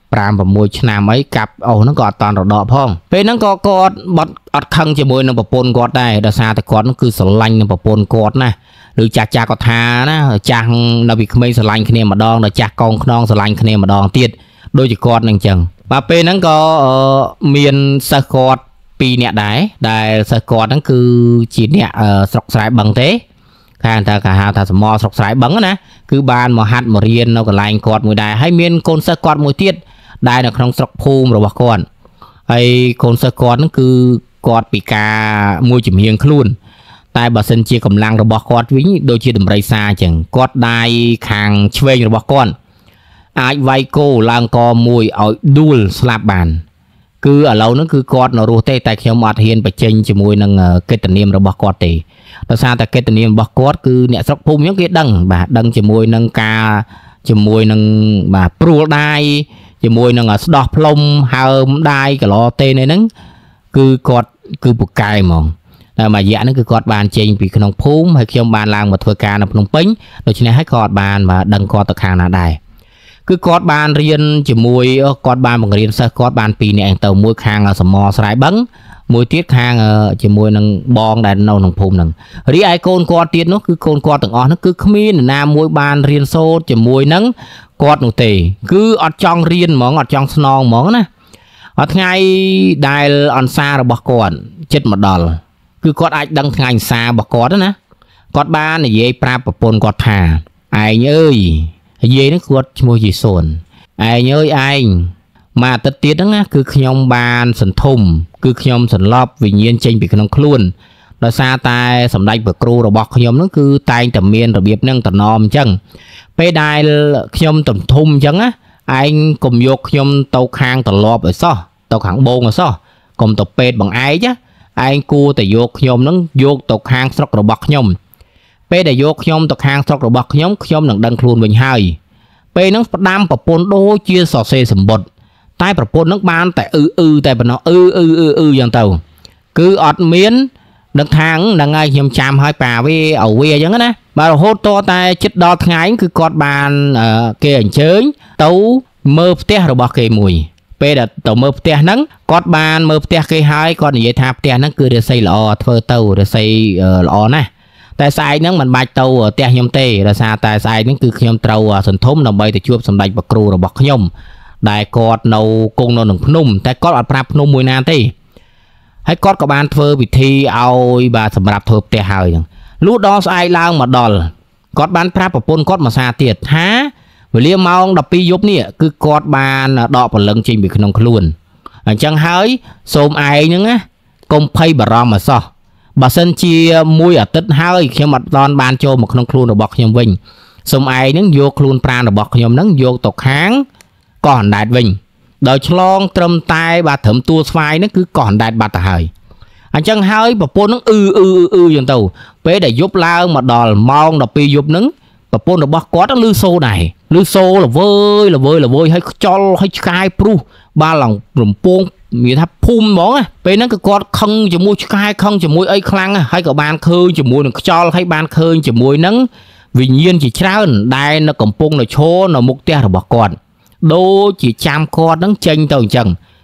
Speaker 1: 5-6 ឆ្នាំអីកាប់អូហ្នឹងក៏អត់តាន់រដកផងពេលហ្នឹងក៏គាត់បត់អត់ខឹងជាមួយនឹងប្រពន្ធគាត់ដែរដោយសារតែគាត់ហ្នឹងគឺស្រឡាញ់នឹងប្រពន្ធគាត់ណាឬចាស់គាត់ថាណាចាស់នៅពីក្មេងស្រឡាញ់គ្នាម្ដងដល់ចាស់កងខ្នងស្រឡាញ់គ្នាម្ដងទៀតដូចជាគាត់នឹងអញ្ចឹងបាទពេលហ្នឹងក៏មានសិស្សគាត់2នាក់ដែរដែលសិស្សគាត់ហ្នឹងគឺជាអ្នកស្រុកស្រែបឹងទេគេហៅថាសមស្រុកស្រែបឹងណាគឺបានមកហាត់មករៀននៅកន្លែងគាត់មួយដែរហើយមានកូនសិស្សគាត់មួយទៀតដែលនៅក្នុងស្រុកភូមិរបស់គាត់ហើយកូនសិស្សគាត់ហ្នឹងគឺគាត់ពិការមួយជំនាញខ្លួនតែបើសិនជាកម្លាំងរបស់គាត់វិញដូចជាតម្រៃសាអញ្ចឹងគាត់ដៃខាងឆ្វេងរបស់គាត់អាចវាយគោឡើងកមួយឲ្យដួលស្លាប់បានគឺឥឡូវហ្នឹងគឺគាត់នៅរស់ទេតែខ្ញុំអត់ហ៊ានបញ្ចេញជាមួយនឹងកិត្តិនាមរបស់គាត់ទេដោយសារតែកិត្តិនាមរបស់គាត់គឺអ្នកស្រុកភូមិអញ្ចឹងគេដឹងបាទដឹងជាមួយនឹងការជាមួយនឹងបាទព្រួលដៃជាមួយនឹងស្ដោះផ្លុំហើមដៃកឡទេនេះហ្នឹងគឺគាត់គឺពូកែហ្មងតែមួយរយៈហ្នឹងគឺគាត់បានចេញពីក្នុងភូមិហើយខ្ញុំបានឡើងមកធ្វើការនៅភ្នំពេញដូច្នេះហើយគាត់បានបាទដឹងគាត់ទៅខាងណាដែរគឺគាត់បានរៀនជាមួយគាត់បានបង្រៀនសិស្សគាត់បាន2នាក់ទៅមួយខាងសមស្រែបឹងមួយទៀតខាងជាមួយនឹងបងដែលនៅក្នុងភូមិហ្នឹងរីឯកូនគាត់ទៀតនោះគឺកូនគាត់ទាំងអស់ហ្នឹងគឺគ្មាននរណាមួយបានរៀនសូត្រជាមួយនឹងគាត់នោះទេគឺអត់ចង់រៀនហ្មងអត់ចង់ស្នងហ្មងណាអត់ថ្ងៃដែលអន្សាររបស់គាត់ចិត្តមកដល់គឺគាត់អាចដឹងថ្ងៃអន្សាររបស់គាត់ណាគាត់បាននិយាយប្រាប់ប្រពន្ធគាត់ថាឯងអើយនិយាយហ្នឹងគាត់ឈ្មោះយេស៊ូនឯងអើយឯងមួយអាទិត្យទៀតហ្នឹងណាគឺខ្ញុំបានសន្ធុំគឺខ្ញុំសន្លប់វិញ្ញាណចេញពីក្នុងខ្លួនដោយសារតែសម្ដេចព្រះគ្រូរបស់ខ្ញុំហ្នឹងគឺតែងតែមានរបៀបហ្នឹងតំណមអញ្ចឹងពេលដែលខ្ញុំទន្ទុំអញ្ចឹងណាឯងកុំយកខ្ញុំទៅខាងត្រឡប់ឲ្យសោះទៅខាងបងឲ្យសោះកុំទៅពេទ្យបងឯងឯងគួរតែយកខ្ញុំហ្នឹងយកទៅខាងស្រុករបស់ខ្ញុំពេលដែលយកខ្ញុំទៅខាងស្រុករបស់ខ្ញុំនឹងដឹងខ្លួនវិញហើយពេលហ្នឹងផ្ដាំប្រពន្ធដូចជាសរសេរសម្បត្តិតែប្រពន្ធហ្នឹងបានតែតែប៉ុណ្ណោះយ៉ាងទៅគឺអត់មាននឹងថាហ្នឹងហើយខ្ញុំចាំឲ្យប៉ាវាឲ្យវាអញ្ចឹងណាបាទរហូតតតែចិត្តដល់ថ្ងៃគឺគាត់បានគេអញ្ជើញទៅមើលផ្ទះរបស់គេមួយពេលដែលទៅមើលផ្ទះហ្នឹងគាត់បានមើលផ្ទះគេហើយគាត់និយាយថាផ្ទះហ្នឹងគឺរាសីល្អធ្វើទៅរាសីល្អណាស់តែស្អែកហ្នឹងមិនបាច់ទៅផ្ទះខ្ញុំទេដោយសារតែស្អែកហ្នឹងគឺខ្ញុំត្រូវសន្ធុំដើម្បីទៅជួបសម្ដេចព្រះគ្រូរបស់ខ្ញុំដែលគាត់នៅគង់នៅនឹងភ្នំតែគាត់អត់ប្រាប់ភ្នំមួយណាទេហើយគាត់ក៏បានធ្វើពិធីឲ្យបាទសម្រាប់ធ្វើផ្ទះហើយហ្នឹងលុះដល់ស្អែកឡើងមកដល់គាត់បានប្រាប់ប្រពន្ធគាត់មួយសារទៀតថាវេលាម៉ោង12យប់នេះគឺគាត់បានដកព្រលឹងចេញពីក្នុងខ្លួនអញ្ចឹងហើយសូមឯងហ្នឹងណាកុំភ័យបារម្ភអសោះបើសិនជាមួយអាទិត្យហើយខ្ញុំអត់ទាន់បានចូលមកក្នុងខ្លួនរបស់ខ្ញុំវិញសូមឯងហ្នឹងយកខ្លួនប្រាណរបស់ខ្ញុំហ្នឹងយកទៅខាងកោះអណ្ដែតវិញដោយឆ្លងត្រឹមតែបាទត្រឹមទួលស្វាយហ្នឹងគឺកោះអណ្ដែតបាត់ទៅហើយអញ្ចឹងហើយប្រពន្ធហ្នឹងយ៉ាងទៅពេលដែលយប់ឡើងមកដល់ម៉ោង12យប់ហ្នឹងប្រពន្ធរបស់គាត់លឺសូរដែរលឺសូរល្វើយហើយខ្យល់ហើយឆ្កែព្រុសបាទឡើងរំពងមានថាភូមិហ្មងណាពេលហ្នឹងគឺគាត់ខឹងជាមួយឆ្កែខឹងជាមួយអីខ្លាំងហើយក៏បានឃើញជាមួយនឹងខ្យល់ហើយបានឃើញជាមួយនឹងវិញ្ញាណជាច្រើនដែលនៅកំពុងនៅឈរនៅមុខផ្ទះរបស់គាត់ដូចជាចាំគាត់នឹងចេញទៅអញ្ចឹង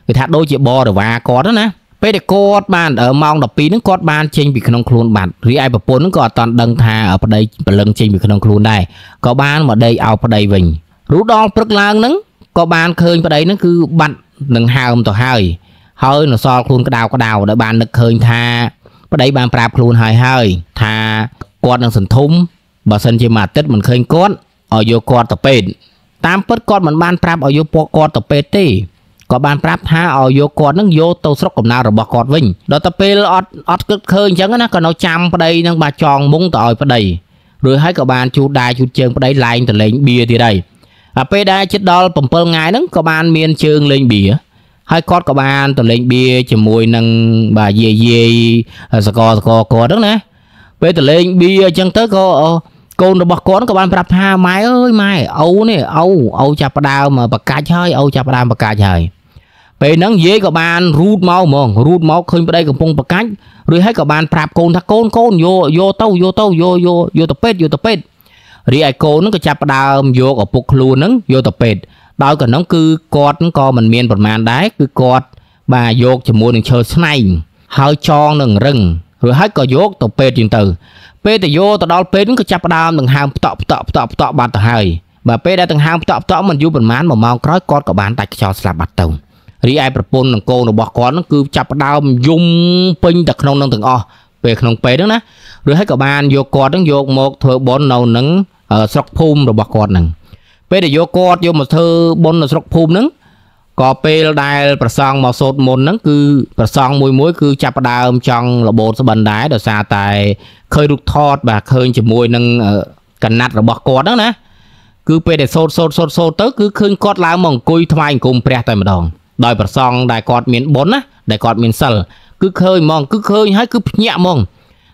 Speaker 1: người ta đôi chị bò rồi và có đó nè bây giờ cột bàn ở mong đập pin nó cột bàn trên bị khung khuôn bàn ri ai bập nó có toàn đằng thà ở đây lưng trên bị khung khuôn đây có bàn mà đây ao ở đây mình rú đo bực lang nứng có bàn khơi ở đây nó cứ bắn đừng hào tàu hơi hơi nó so khuôn cái đào để bàn được khơi tha ở đây bàn prap khuôn hơi tha cột đằng sần thúng bà sân chỉ mà tết mình khơi cột ở vô cột tập pin tam pất cột mình bàn prap ở vô cột tập pin tí có bàn prap tha ở vô cột nó vô tàu sốc cầm nào rồi bỏ cột vinh đó tập pin ọt cứ khơi chẳng á còn nó chăm ở đây nó bà tròn múng tỏi ở đây rồi hãy có bàn chú đai chú chương ở đây lại từ lên bia thì đây à pe đai chết đó bầm pơ ngày đó có bàn miên chương lên bia hai cột có bàn từ lên bia chỉ mùi nâng bà dê sco đó nè pe từ lên bia chân tới cô nó bỏ cột có bàn prap tha mai ơi mai âu nè âu chập đào mà bạc cá chơi âu chập đào bạc cá chơi về nắng dễ có bàn rút máu khơi đây còn pung bạc cá rồi hay có bàn prap côn thắc côn vô tàu vô tập pet rồi ai côn nó có chập đào vô ở bục luôn nắng vô tập pet đôi còn nó cứ cột nó co mình miên một màn đá cứ cột bà vô chỉ muốn đừng chơi này hơi cho đừng rừng rồi hay có vô tập pet chuyện từ pe từ vô từ đó pe nó có chập đào đừng ham tọ bàn từ hai và pe đã từng ham tọ mình vô bình mán mà mau cõi cột của bạn tại cho slap bắt tàu ri ai propon ng cô nó bỏ con nó cứ chập đau dung pin đặc nông nông từng về nông pe đó nè rồi hết cả bàn vô con nó vô một thợ bốn nâu nứng sọc phum rồi bỏ con nè pe để vô con vô một thợ bốn là sọc phum nứng có pe đai bờ sông màu sốt môn nứng cứ bờ sông muối cứ chập đau trong là bột sẽ bẩn đái rồi xa tại khơi đục thọt và khơi chỉ muối nâng cành nát rồi bỏ con đó nè cứ pe để sốt tới cứ khơi con lá mỏng cùi thay cùng pre tại một đòn đòi bật song đại cọt miền bốn á đại cọt miền sල් cứ khơi hay cứ nhẹ mong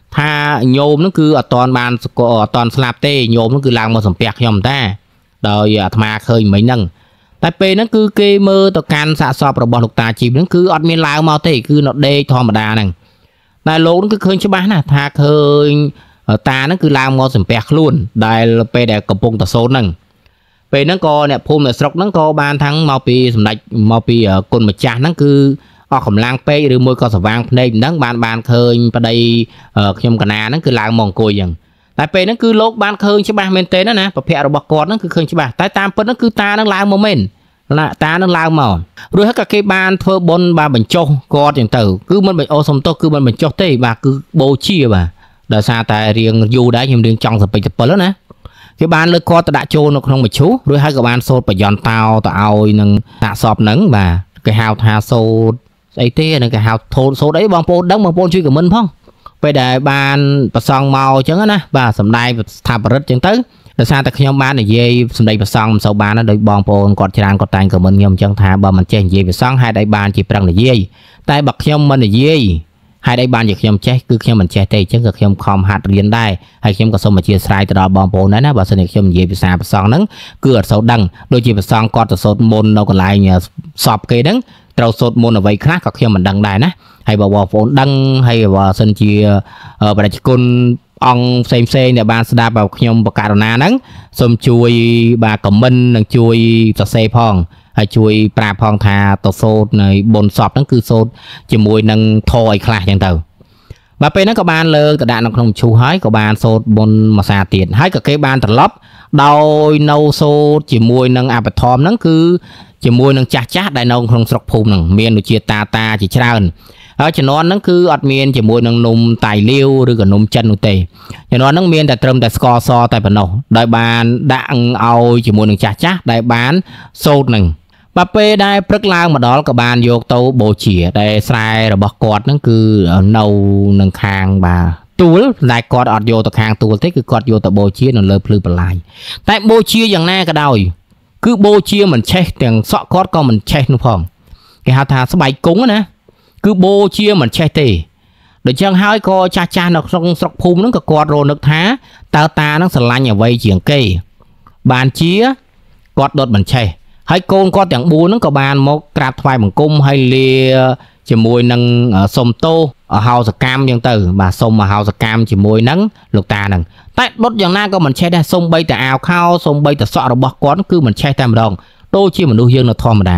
Speaker 1: tha nhôm nó cứ ở toàn bàn toàn slap tê nhôm nó cứ làm một sầm bẹt nhom ta đòi thà khơi mấy nâng tại pe nó cứ kê mơ tao can xạ sọp rồi bọn lục tà chìm nó cứ ọt miền lao mau tê cứ nó đê thò mà đà này đại lỗ nó cứ khơi cho bán nè tha khơi ở ta nó cứ làm một sầm bẹt luôn đại pe đại cầm bông tao số nâng về nó co nè phun là sọc nó co ban thắng mau pi sầm đạch mau pi ở cồn mà cha nó cứ khổng lang pe rồi môi co sờ vàng đây nó ban khơi vào đây ở trong cana nó cứ làm mòn cùi dần tại pe nó cứ lốp ban khơi chứ ba men té nó nè và phe rồi bọc con nó cứ khơi chứ ba tại tam phân nó cứ ta nó làm moment là ta nó làm mòn rồi hết cả cái ban phơ bon ba bình châu co tiền tử cứ mình bình ô xong to cứ mình bình châu tê bà cứ bố chia bà đời xa tại riêng du đã nhưng riêng trong tập tập lớn nè cái bàn lưỡi co ta đã trôn nó không bị chú rồi hai cái bàn sốt và giòn tao tao nâng tạ sọp nắng và cái hào thà sốt ấy thế này cái hào thôn số đấy bong pôn đắng bong pôn truy của mình không về đại bàn và song màu chẳng á và sầm đai thà rất chẳng tới là sao ta không bán này dê sầm đai và song sau bàn nó đôi bong pôn còn tràn còn tàn của mình nhom chẳng thà bờ mình chơi dê và song hai đại bàn chỉ bằng là dê tay bậc nhom mình là dê hai đây ban việc nhom chết cứ khi mình chết thì chắc là khi không hạt riêng đây hay khi có xong mà chia sẻ từ đó bong bồn đấy nó và sinh khi gì bị xa bị son nắng cứ ở sâu đằng đôi khi bị son con từ sốt môn đâu còn lại nhờ sọp cây đắng trâu sốt môn ở vậy khác có khi mình đằng đài nè hay bảo bò phốn đăng hay vào sinh chia ở bài côn ông xem để ban đa vào nhom bạc cà na nắng xôm chui bà cầm minh đằng chui cho xe phong hay chui pra phong thà tổ sốt này bồn sọp nó cứ sốt chỉ mùi nâng thôi khai chẳng từ bà pe nó có ban lơ từ đạn nó không chu hái có ban sốt bồn mà xa tiền hái cả cái ban từ lóp đôi nâu sốt chỉ mùi nâng áp thòm nó cứ chỉ mùi nâng chát đại nông không sọc phùm nâng miền được chia ta chỉ trơn ở chỉ nó cứ ọt miền chỉ mùi nâng nôm tài liêu rồi cả nôm chân nô tề chỉ nó nâng miền tại trâm tại sco so tại phần nổ đại ban đạn ao chỉ mùi nâng chát đại bán sốt nâng bà pe đai prất lao mà đó các bạn vô tàu bộ chìa đây sai rồi bọc cọt nó cứ nâu nâng khang bà túi lại cọt ọt vô tàu khang túi thế cứ cọt vô tàu bộ chia nó lơ plư bà lại tại bộ chia dạng na cái đôi cứ bộ chia mình che tiền sọ cọt con mình che nó phòng cái hào thà số bài cúng nè cứ bộ chia mình che tì để chẳng hai co cha nó trong sọc phum nó có cọt rồi nước thá ta nó sờ lanh ở vây chiếng cây bàn chia cọt đột mình che hay côn có tiếng bún nó có bàn một cạp thoại bằng cung hay lia chỉ mùi nâng sông tô ở hào sạc cam dân từ bà sông mà hào sạc cam chỉ mùi nắng lục ta nâng tại đốt dòng na có mình che ra sông bay tại ảo khao sông bay tại sọ rồi bọc con cứ mình che tam đồng đôi chi mình nuôi dương là thò mà đà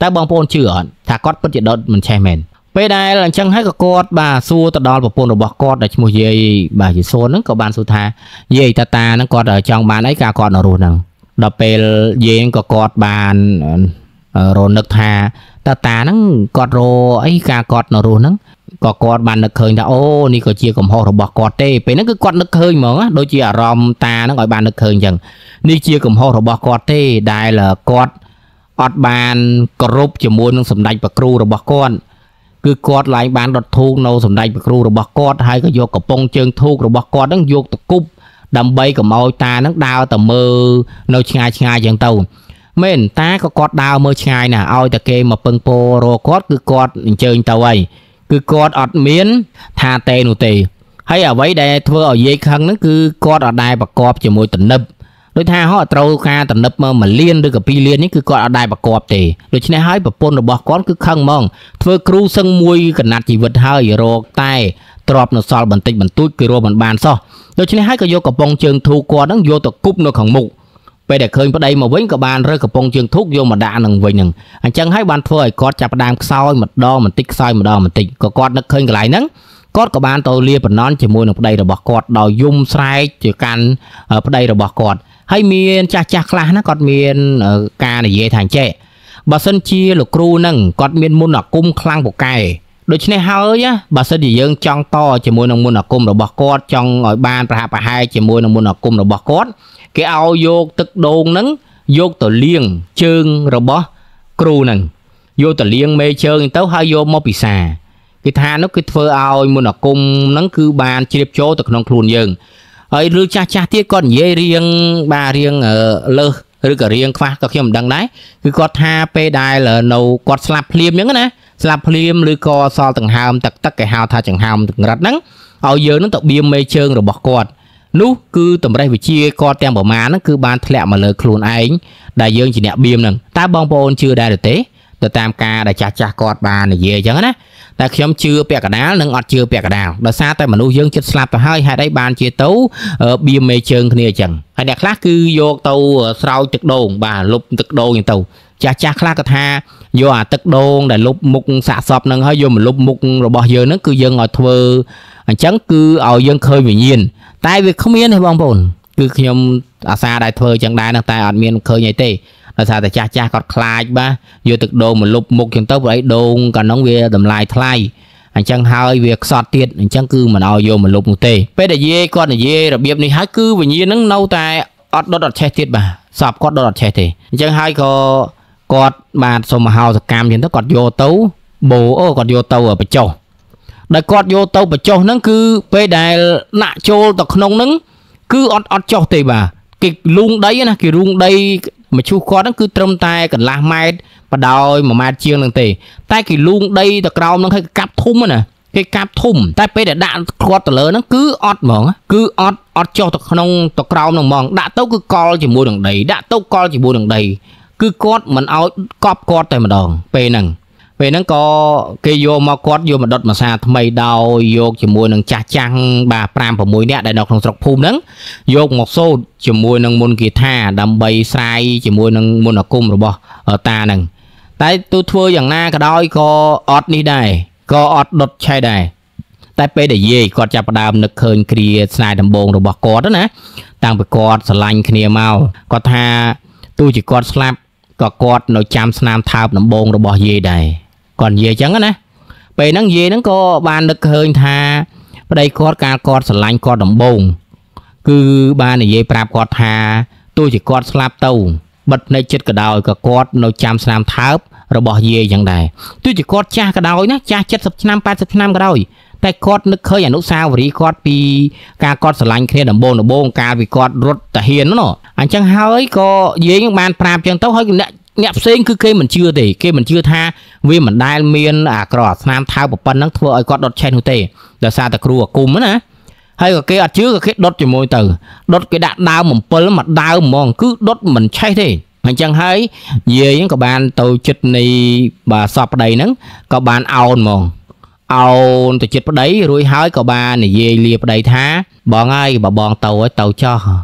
Speaker 1: តែបងប្អូនជឿអត់ថាគាត់ពិតជាដុតមិនឆេះមែនពេលដែលអញ្ចឹងហើយក៏គាត់បាទសួរទៅដល់ប្រពន្ធរបស់គាត់ដែលឈ្មោះយាយបាទយាយសូនហ្នឹងក៏បានសួរថាយាយតាហ្នឹងគាត់ចង់បានអីការគាត់នៅរស់ហ្នឹងដល់ពេលយាយក៏គាត់បានរនឹកថាតាហ្នឹងគាត់រអីការគាត់នៅរស់ហ្នឹងក៏គាត់បាននឹកឃើញថាអូនេះក៏ជាកំហុសរបស់គាត់ទេពេលហ្នឹងគឺគាត់នឹកឃើញហ្មងដូចជាអារម្មណ៍តាហ្នឹងឲ្យបាននឹកឃើញអញ្ចឹងនេះជាកំហុសរបស់គាត់ទេដែលគាត់អត់បានគោរពជាមួយនឹងសម្ដេចព្រះគ្រូរបស់គាត់គឺគាត់ឡើងបានដុតធូបនៅសម្ដេចព្រះគ្រូរបស់គាត់ហើយក៏យកកំប៉ុងជើងធូបរបស់គាត់ហ្នឹងយកទៅគប់ដើម្បីកុំឲ្យតាហ្នឹងដើរទៅមើលនៅឆ្ងាយអញ្ចឹងទៅមែនតាក៏គាត់ដើរមើលឆ្ងាយណាឲ្យតែគេមកពឹងពោរកគាត់គឺគាត់អញ្ជើញទៅហើយគឺគាត់អត់មានថាទេនោះទេហើយអ្វីដែលធ្វើឲ្យយាយខឹងហ្នឹងគឺគាត់អត់ដែលប្រកបជាមួយទំនឹបដូចថាហោះត្រូវការទំនឹបមក1លានឬក៏2លាននេះគឺគាត់អត់ដែលប្រកបទេដូច្នេះហើយប្រពន្ធរបស់គាត់គឺខឹងហ្មងធ្វើគ្រូសឹងមួយកណាត់ជីវិតហើយរកតែទ្របនៅសល់បន្តិចបន្តួចគឺរកមិនបានសោះដូច្នេះហើយក៏យកកំប៉ុងជើងធូគាត់ហ្នឹងយកទៅគប់នៅខាងមុខពេលដែលឃើញប្តីមកវិញក៏បានរើសកំប៉ុងជើងធូកយកមកដាក់នឹងវិញហ្នឹងអញ្ចឹងហើយបានធ្វើឲ្យគាត់ចាប់ផ្ដើមខ្សោយម្ដងបន្តិចខ្សោយម្ដងបន្តិចក៏គាត់នឹកឃើញកន្លែងហ្នឹងគាត់ក៏បានទៅលាបំណន់ជាមួយនឹងប្តីរបស់គាត់ដោយយំស្រែកជាកាន់ប្តីរបស់គាត់ហើយមានចាស់ខ្លះណាគាត់មានការនិយាយថាអញ្ចេះបើសិនជាលោកគ្រូហ្នឹងគាត់មានមុនអាគមខ្លាំងពូកែដូច្នេះហើយបើសិនជាយើងចង់តជាមួយនឹងមុនអាគមរបស់គាត់ចង់ឲ្យបានប្រហាក់ប្រហែលជាមួយនឹងមុនអាគមរបស់គាត់គេឲ្យយកទឹកដូងហ្នឹងយកទៅលាងជើងរបស់គ្រូហ្នឹងយកទៅលាងមេជើងទៅហើយយកមកពិសាគេថានោះគឺធ្វើឲ្យមុនអាគមហ្នឹងគឺបានជ្រាបចូលទៅក្នុងខ្លួនយើងហើយឬចាស់ទៀតគាត់និយាយរៀងបាទរៀងលើសឬក៏រៀងខ្វះក៏ខ្ញុំមិនដឹងដែរគឺគាត់ថាពេលដែលនៅគាត់ស្លាប់ភ្លាមអញ្ចឹងណាស្លាប់ភ្លាមឬក៏សល់ដង្ហើមទឹកគេហៅថាចង្ហើមទឹករិតហ្នឹងឲ្យយើងនឹងទៅបៀមមេជើងរបស់គាត់នោះគឺតម្រេះវិជាគាត់ទាំងប្រមាណហ្នឹងគឺបានធ្លាក់មកលើខ្លួនឯងដែលយើងជាអ្នកបៀមហ្នឹងតើបងប្អូនជឿដែរឬទេទៅតាមការដែលចាស់គាត់បាននិយាយអញ្ចឹងណាតែខ្ញុំជឿពាក់កណ្ដាលនិងអត់ជឿពាក់កណ្ដាលដោយសារតែមនុស្សយើងចិត្តស្លាប់ទៅហើយហេតុអីបានជាទៅបៀមមេជើងគ្នាអញ្ចឹងហើយអ្នកខ្លះគឺយកទៅស្រោចទឹកដូងបាទលុបទឹកដូងអញ្ចឹងទៅចាស់ខ្លះក៏ថាយកអាទឹកដូងដែលលុបមុខសាកសពហ្នឹងហើយយកមកលុបមុខរបស់យើងហ្នឹងគឺយើងឲ្យធ្វើអញ្ចឹងគឺឲ្យយើងឃើញវិញ្ញាណតែវាគ្មានទេបងប្អូនគឺខ្ញុំអាសាដែលធ្វើអញ្ចឹងដែរតែអត់មានឃើញអីទេដោយសារតែចាស់គាត់ខ្លាចបាទយកទឹកដូងមកលុបមុខចឹងទៅព្រោះអីដូងកាលនោះវាតម្លៃថ្លៃអញ្ចឹងហើយវាខ្សត់ទៀតអញ្ចឹងគឺមិនឲ្យយកមកលុបនោះទេពេលដែលយាយគាត់និយាយរបៀបនេះហើយគឺវិញ្ញាណហ្នឹងនៅតែអត់ដុតអត់ឆេះទៀតបាទសពគាត់ដុតអត់ឆេះទេអញ្ចឹងហើយក៏គាត់បានសុំមហោសកម្មចឹងទៅគាត់យកទៅបោគាត់យកទៅបញ្ចុះដែលគាត់យកទៅបញ្ចុះហ្នឹងគឺពេលដែលដាក់ចូលទៅក្នុងហ្នឹងគឺអត់ចុះទេបាទគេលូងដីណាគេរូងដីមឈូសគាត់ហ្នឹងគឺត្រឹមតែកន្លះម៉ែត្របដោយ1ម៉ែត្រជាងហ្នឹងទេតែគេលូងដីទៅក្រោមហ្នឹងឲ្យកាប់ធំណាគេកាប់ធំតែពេលដែលដាក់គាត់ទៅលើហ្នឹងគឺអត់ហ្មងគឺអត់ចុះទៅក្នុងទៅក្រោមហ្នឹងហ្មងដាក់ទៅគឺកល់ជាមួយនឹងដីដាក់ទៅកល់ជាមួយនឹងដីគឺគាត់មិនឲ្យកប់គាត់តែម្ដងពេលហ្នឹងក៏គេយកមកគាត់យកមកដុតមួយសាថ្មីដោយយកជាមួយនឹងចាស់បាទ5 6នាក់ដែលនៅក្នុងស្រុកភូមិហ្នឹងយកមកសូត្រជាមួយនឹងមុនគាថាដើម្បីស្រាយជាមួយនឹងមុនអាគមរបស់តាហ្នឹងតែទូធ្វើយ៉ាងណាក៏ដោយក៏អត់នេះដែរក៏អត់ដុតឆេះដែរតែពេលដែលយាយគាត់ចាប់ផ្ដើមនឹកឃើញគ្រាស្នេហ៍ដំបងរបស់គាត់ណាតាំងពីគាត់ស្រឡាញ់គ្នាមកគាត់ថាទោះជាគាត់ស្លាប់ក៏គាត់នៅចាំស្នាមថើបដំបងរបស់យាយដែរគាត់និយាយអញ្ចឹងណាពេលហ្នឹងយាយហ្នឹងក៏បាននឹកឃើញថាប្តីគាត់កាលគាត់ស្រឡាញ់គាត់ដំបងគឺបាននិយាយប្រាប់គាត់ថាទោះជាគាត់ស្លាប់ទៅបិទភ្នែកចិត្តក៏ដោយក៏គាត់នៅចាំស្នាមថើបរបស់យាយអញ្ចឹងដែរទោះជាគាត់ចាស់ក៏ដោយណាចាស់70ឆ្នាំ80ឆ្នាំក៏ដោយតែគាត់នឹកឃើញអនុស្សាវរីយ៍គាត់ពីការគាត់ស្រឡាញ់គ្នាដំបងកាលពីគាត់រត់តាហ៊ាននោះអញ្ចឹងហើយក៏យាយបានប្រាប់អញ្ចឹងទៅហើយអ្នកផ្សេងគឺគេមិនជឿទេគេមិនជឿថាវាមិនដែលមានអាក្រក់ស្នាមថើបប៉ុណ្ណឹងធ្វើឲ្យគាត់ដុតឆេះនោះទេដោយសារតែគ្រូអាគមណាហើយក៏គេអត់ជឿក៏គេដុតជាមួយទៅដុតគេដាក់ដើម7មកដើមហ្មងគឺដុតមិនឆេះទេអញ្ចឹងហើយយាយហ្នឹងក៏បានទៅចិត្តនៃបាទសពប្តីហ្នឹងក៏បានអោនហ្មងអោនទៅចិត្តប្តីរួចហើយក៏បាននិយាយលាប្តីថាបងហើយបើបងទៅចោះ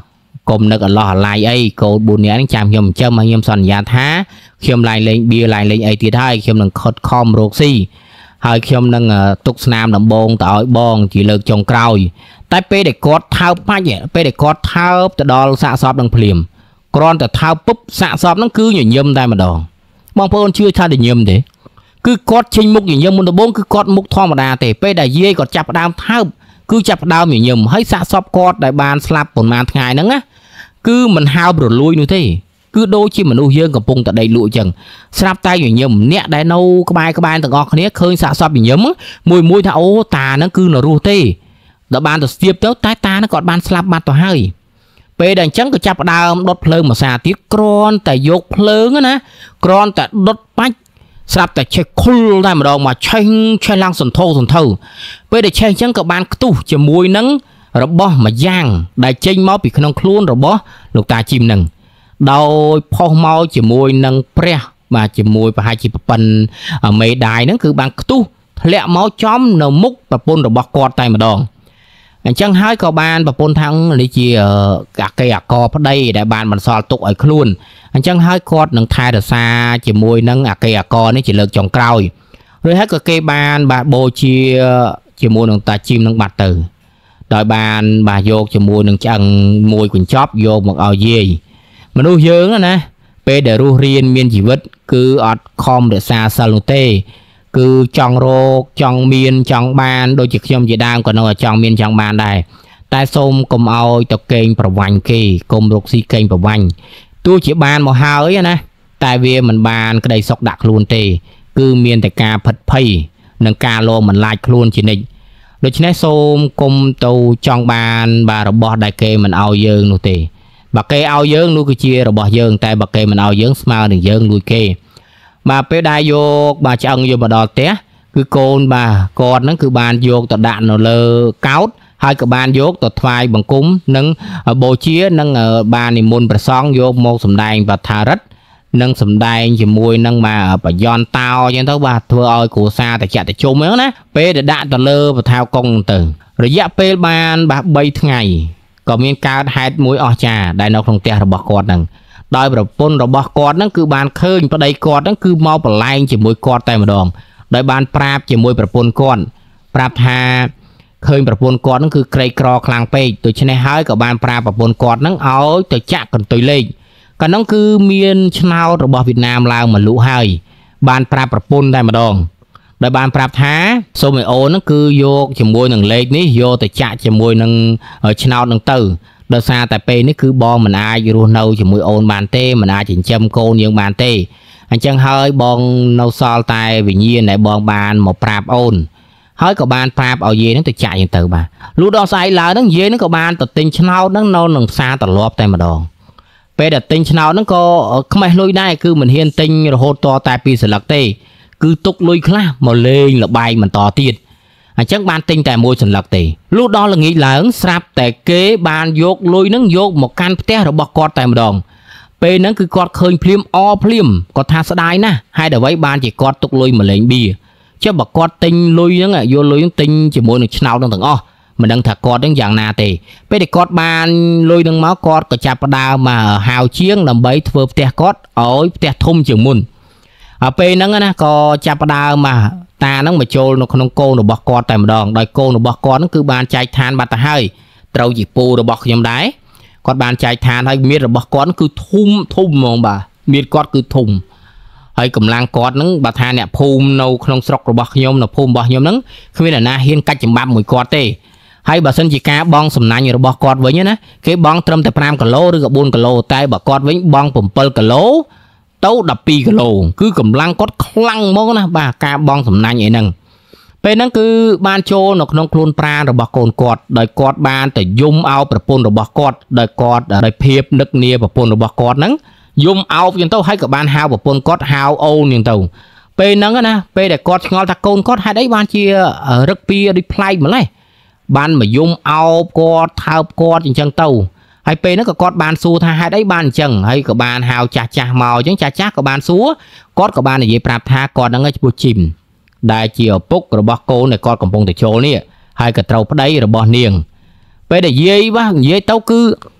Speaker 1: กลมนึกล้อลายไอ้โกบุญเนี้ยจำยมเจ้ามาเยี่ยมสัญญาท้าเขียมลายเลงเบียลายเลงไอ้ที่ได้เขียมหนึ่งคดคอมโรกซี่หายเขียมหนึ่งตุกสนามลำบงต่อยบองจีเลิกจงกรอยแต่เป้เด็กกอดเท้าป้าเนี่ยเป้เด็กกอดเท้าแต่ดอลสะสอบดังเพลียมกรอนแต่เท้าปุ๊บสะสอบนั่นคืออย่างเยี่ยมได้มาดองบางคนเชื่อชาติเยี่ยมเด้คือกอดชิงมุกอย่างเยี่ยมมุนตะบงคือกอดมุกทอมดาแต่เป้ได้เย่กอดจับดาวเท้าคือจับดาวอย่างเยี่ยมให้สะสอบกอดได้บานสลับผลมาไงนั่งนะคือมันหาวบรุษลุยนู่นที่คือโดยที่มันอุ้ยเยอะกับปงแต่ได้ลุยจังสลับตายอย่างเยี่ยมเนี่ยได้นกบายต่างออกนี้เคยสะสอบอย่างเยี่ยมมวยถ้าโอ้ตานั่นคือหนูรู้ที่แต่บานตัวเสียบเต้าตายตานั่นกอดบานสลับบานตัวให้เปดังจังก็จับดาวดดเพลิงมาสาธิตกรอนแต่ยกเพลิงนะกรอนแต่ดดปัจสลับแต่เช็คคุลได้มาดองมาใช้ลังสนโทเปได้ใช้จังกับบานตู้จะมวยนั่งระบมาย่างได้เจงเมาปีขนมคล้วนระบลูกตาจิมหนึ่งโดยพอเมาจะมวยนั่งเปรี้ยมาจะมวยไปให้จิบปันไม่ได้นั่นคือบานตู้เละเมาจอมนมุกปะปนระบกอดไตมาดองจังให้กับบานปะปนทั้งนี่จีกะเกะกอพอได้ได้บานมันสอดตกไอ้คล้วนจังให้กอดนั่งไทยแต่ซาจะมวยนั่งเกะกอนี่จะเลิกจงกรอยหรือให้กับเกบานบาโบจีจะมวยนั่งตาจิมนั่งบาดตือโดยบานบาโยกจะมวยหนึ่งจังมวยกุญชอบโยกមកเอาเย่มันดูเยอะนะเปเดรูเรียนเมียนชีวิตคืออดคอมเดซาซาลูเต้คือจองโรกจองเมียนจองบานโดยจิตยมจีดามก็นอจองเมียนจองบานได้แต่ส้มกลมเอาตะเกงประวันกีกลมรกซีเกงประวันตัวจีบานมาหาเอ้ยนะแต่เวียมันบานก็ได้สกดักลูนเตคือเมียนแต่กาผัดไผ่นังกาโลมันลายคลูนจีนิโดยเฉพาะส้มกลมตัวจองบานบาระบอได้เกมันเอาเยิงนูเตบักเกเอาเยิงนูก็เชียระบอเยิงแต่บักเกมันเอาเยิงสมาหนึ่งเยิงลุยเกมาเปได้โยกมาจังโยบดอเตะคือโกนบากอดนั่นคือบานโยกต่อด่านนเลเก้าให้กับบานโยกต่อทวายบังคุ้มนั่งโบเชียนั่งบานนิมนต์ประซองโยกโมสมได้ปัทารัตนั่งสมได้จมวยนั่งมาปะย้อนเตาอย่างเท่าว่าทัวร์เอากูซาแต่จัดแต่ชมแล้วนะเปได้ด่านต่อเลปะเท้ากงตึงระยะเปบานแบบใบไงก็มีการหายมวยออกจ่าได้นอกทงเตะระบกอดนั่งโดยแบบปนระบกอดนั่นคือบานเคยประเดี๋ยวกอดนั่นคือเมาปลายจะมวยกอดแต่มาดองโดยบานปราบจะมวยประปนก้อนปราบหาเคยประปนกอดนั่นคือไกรกรอคลางเปย์ตัวชนะหายกับบานปราบประปนกอดนั่งเอาตัวจักกันตัวเล็กกันนั่นคือเมียนชาวระบเวียดนามลาวเหมือนลุหายบานปราบประปนได้มาดองโดยบานปราบท้าโซเมโอนั่นคือโยกจะมวยหนึ่งเล็กนี้โยตัวจักจะมวยหนึ่งชาวหนึ่งเตอโดยซาแต่เปนี่คือบอมันอาอยู่รูนเอาจะมวยโอนบานเต้มันอาจินจำโกนยังบานเต้อันจังเฮ้ยบองนเอาซอลตายวิญญาณในบองบานหมอปราบโอนเฮ้ยกับบานปราบเอาเย่นั่งตัวจ่ายยังเติมมาลูดอใส่ลาวนั่งเย่นั่งกับบานตัดติงชนาวนั่งนอนหนึ่งซาตลอดแต่มาดองเปดัดติงชนาวนั่งก็ไม่ลุยได้คือเหมือนเฮียนติงโหดต่อแต่ปีสลักเต้คือตุกลุยคลามาเลยละใบมันต่อตีดจังบานติงแต่มวยสลักเตลูกดอละงี้หลังสลับแต่เก๋บานโยกลุยนั่งโยกหมกการเตะระบอกกอดแต่มาดองเปนั่นคือกอดเคยพลิมอพลิมกอดทาสดายนะให้เดี๋ยวไว้บานจีกอดตุกลุยมาเลยบีเจ้าบอกกอดติงลุยนั่งโยลุยนั่งติงจีมวยหนึ่งชนาวตั้งอ้อมันดังถักกอดตั้งอย่างนาเตไปเด็กกอดบานลุยนั่งม้ากอดก็จับปดาวมาหาวเชียงลำใบเฟื่อเตะกอดอ้อยเตะทุ่มเฉียงมุนเปนั่งนะก็จับปดาวมาตานั่งมาโจลนกนงโกนบอกกอดแต่มาดองโดยโกนบอกกอดนั่นคือบานใจทานบาตาให้เตาจีปูบอกยำได้กอดบานใจทานให้มีดบอกกอดนั่นคือทุ่มมองบ่ามีดกอดคือทุ่มให้กำลังกอดนั่งบาทานเนี่ยภูมินกนงสกบอกยำนะภูมิบอกยำนั่งคือมีแต่นาเฮียนกัดจังบ้ามวยกอดเต้ให้บาสันจิกาบองสำนักอยู่บอกกอดไว้เนี่ยนะคือบองตรมแต่พรามกะโลหรือกับบุญกะโลแต่บอกกอดไว้บองผมเปิลกะโลโต๊ะดับปีกะโลคือกำลังกดคลั่งมองนะบ่ากาบองสำนักอย่างนั้นเป็นนั่นคือบานโจนกนงคลุนปลาระบอกโกนกอดโดยกอดบานแต่ยุ่มเอาประปนระบอกกอดโดยกอดโดยเพียบนึกเนียประปนระบอกกอดนั้นยุ่มเอาอย่างเต้าให้กับบานฮาวประปนกอดฮาวโออย่างเต้าเป็นนั่นนะเป็นแต่กอดงอตะโกนกอดให้ได้บานเชียรักปีดิพลายมาเลยบานมายุ่มเอากอดเท้ากอดอย่างเช่นเต้าให้เป็นนั่นก็กอดบานซูท่าให้ได้บานจังให้กับบานฮาวจ่าเมาจังจ่ากับบานซัวกอดกับบานเนี่ยปราบท่ากอดนั่งก็จะปูจิมได้เจียวปุ๊กระบอกโกในกอดกำปงแต่โจนี่ให้กับเต้าได้ระบอกเนียงไปได้เย่บ้างเย่เต้าคือ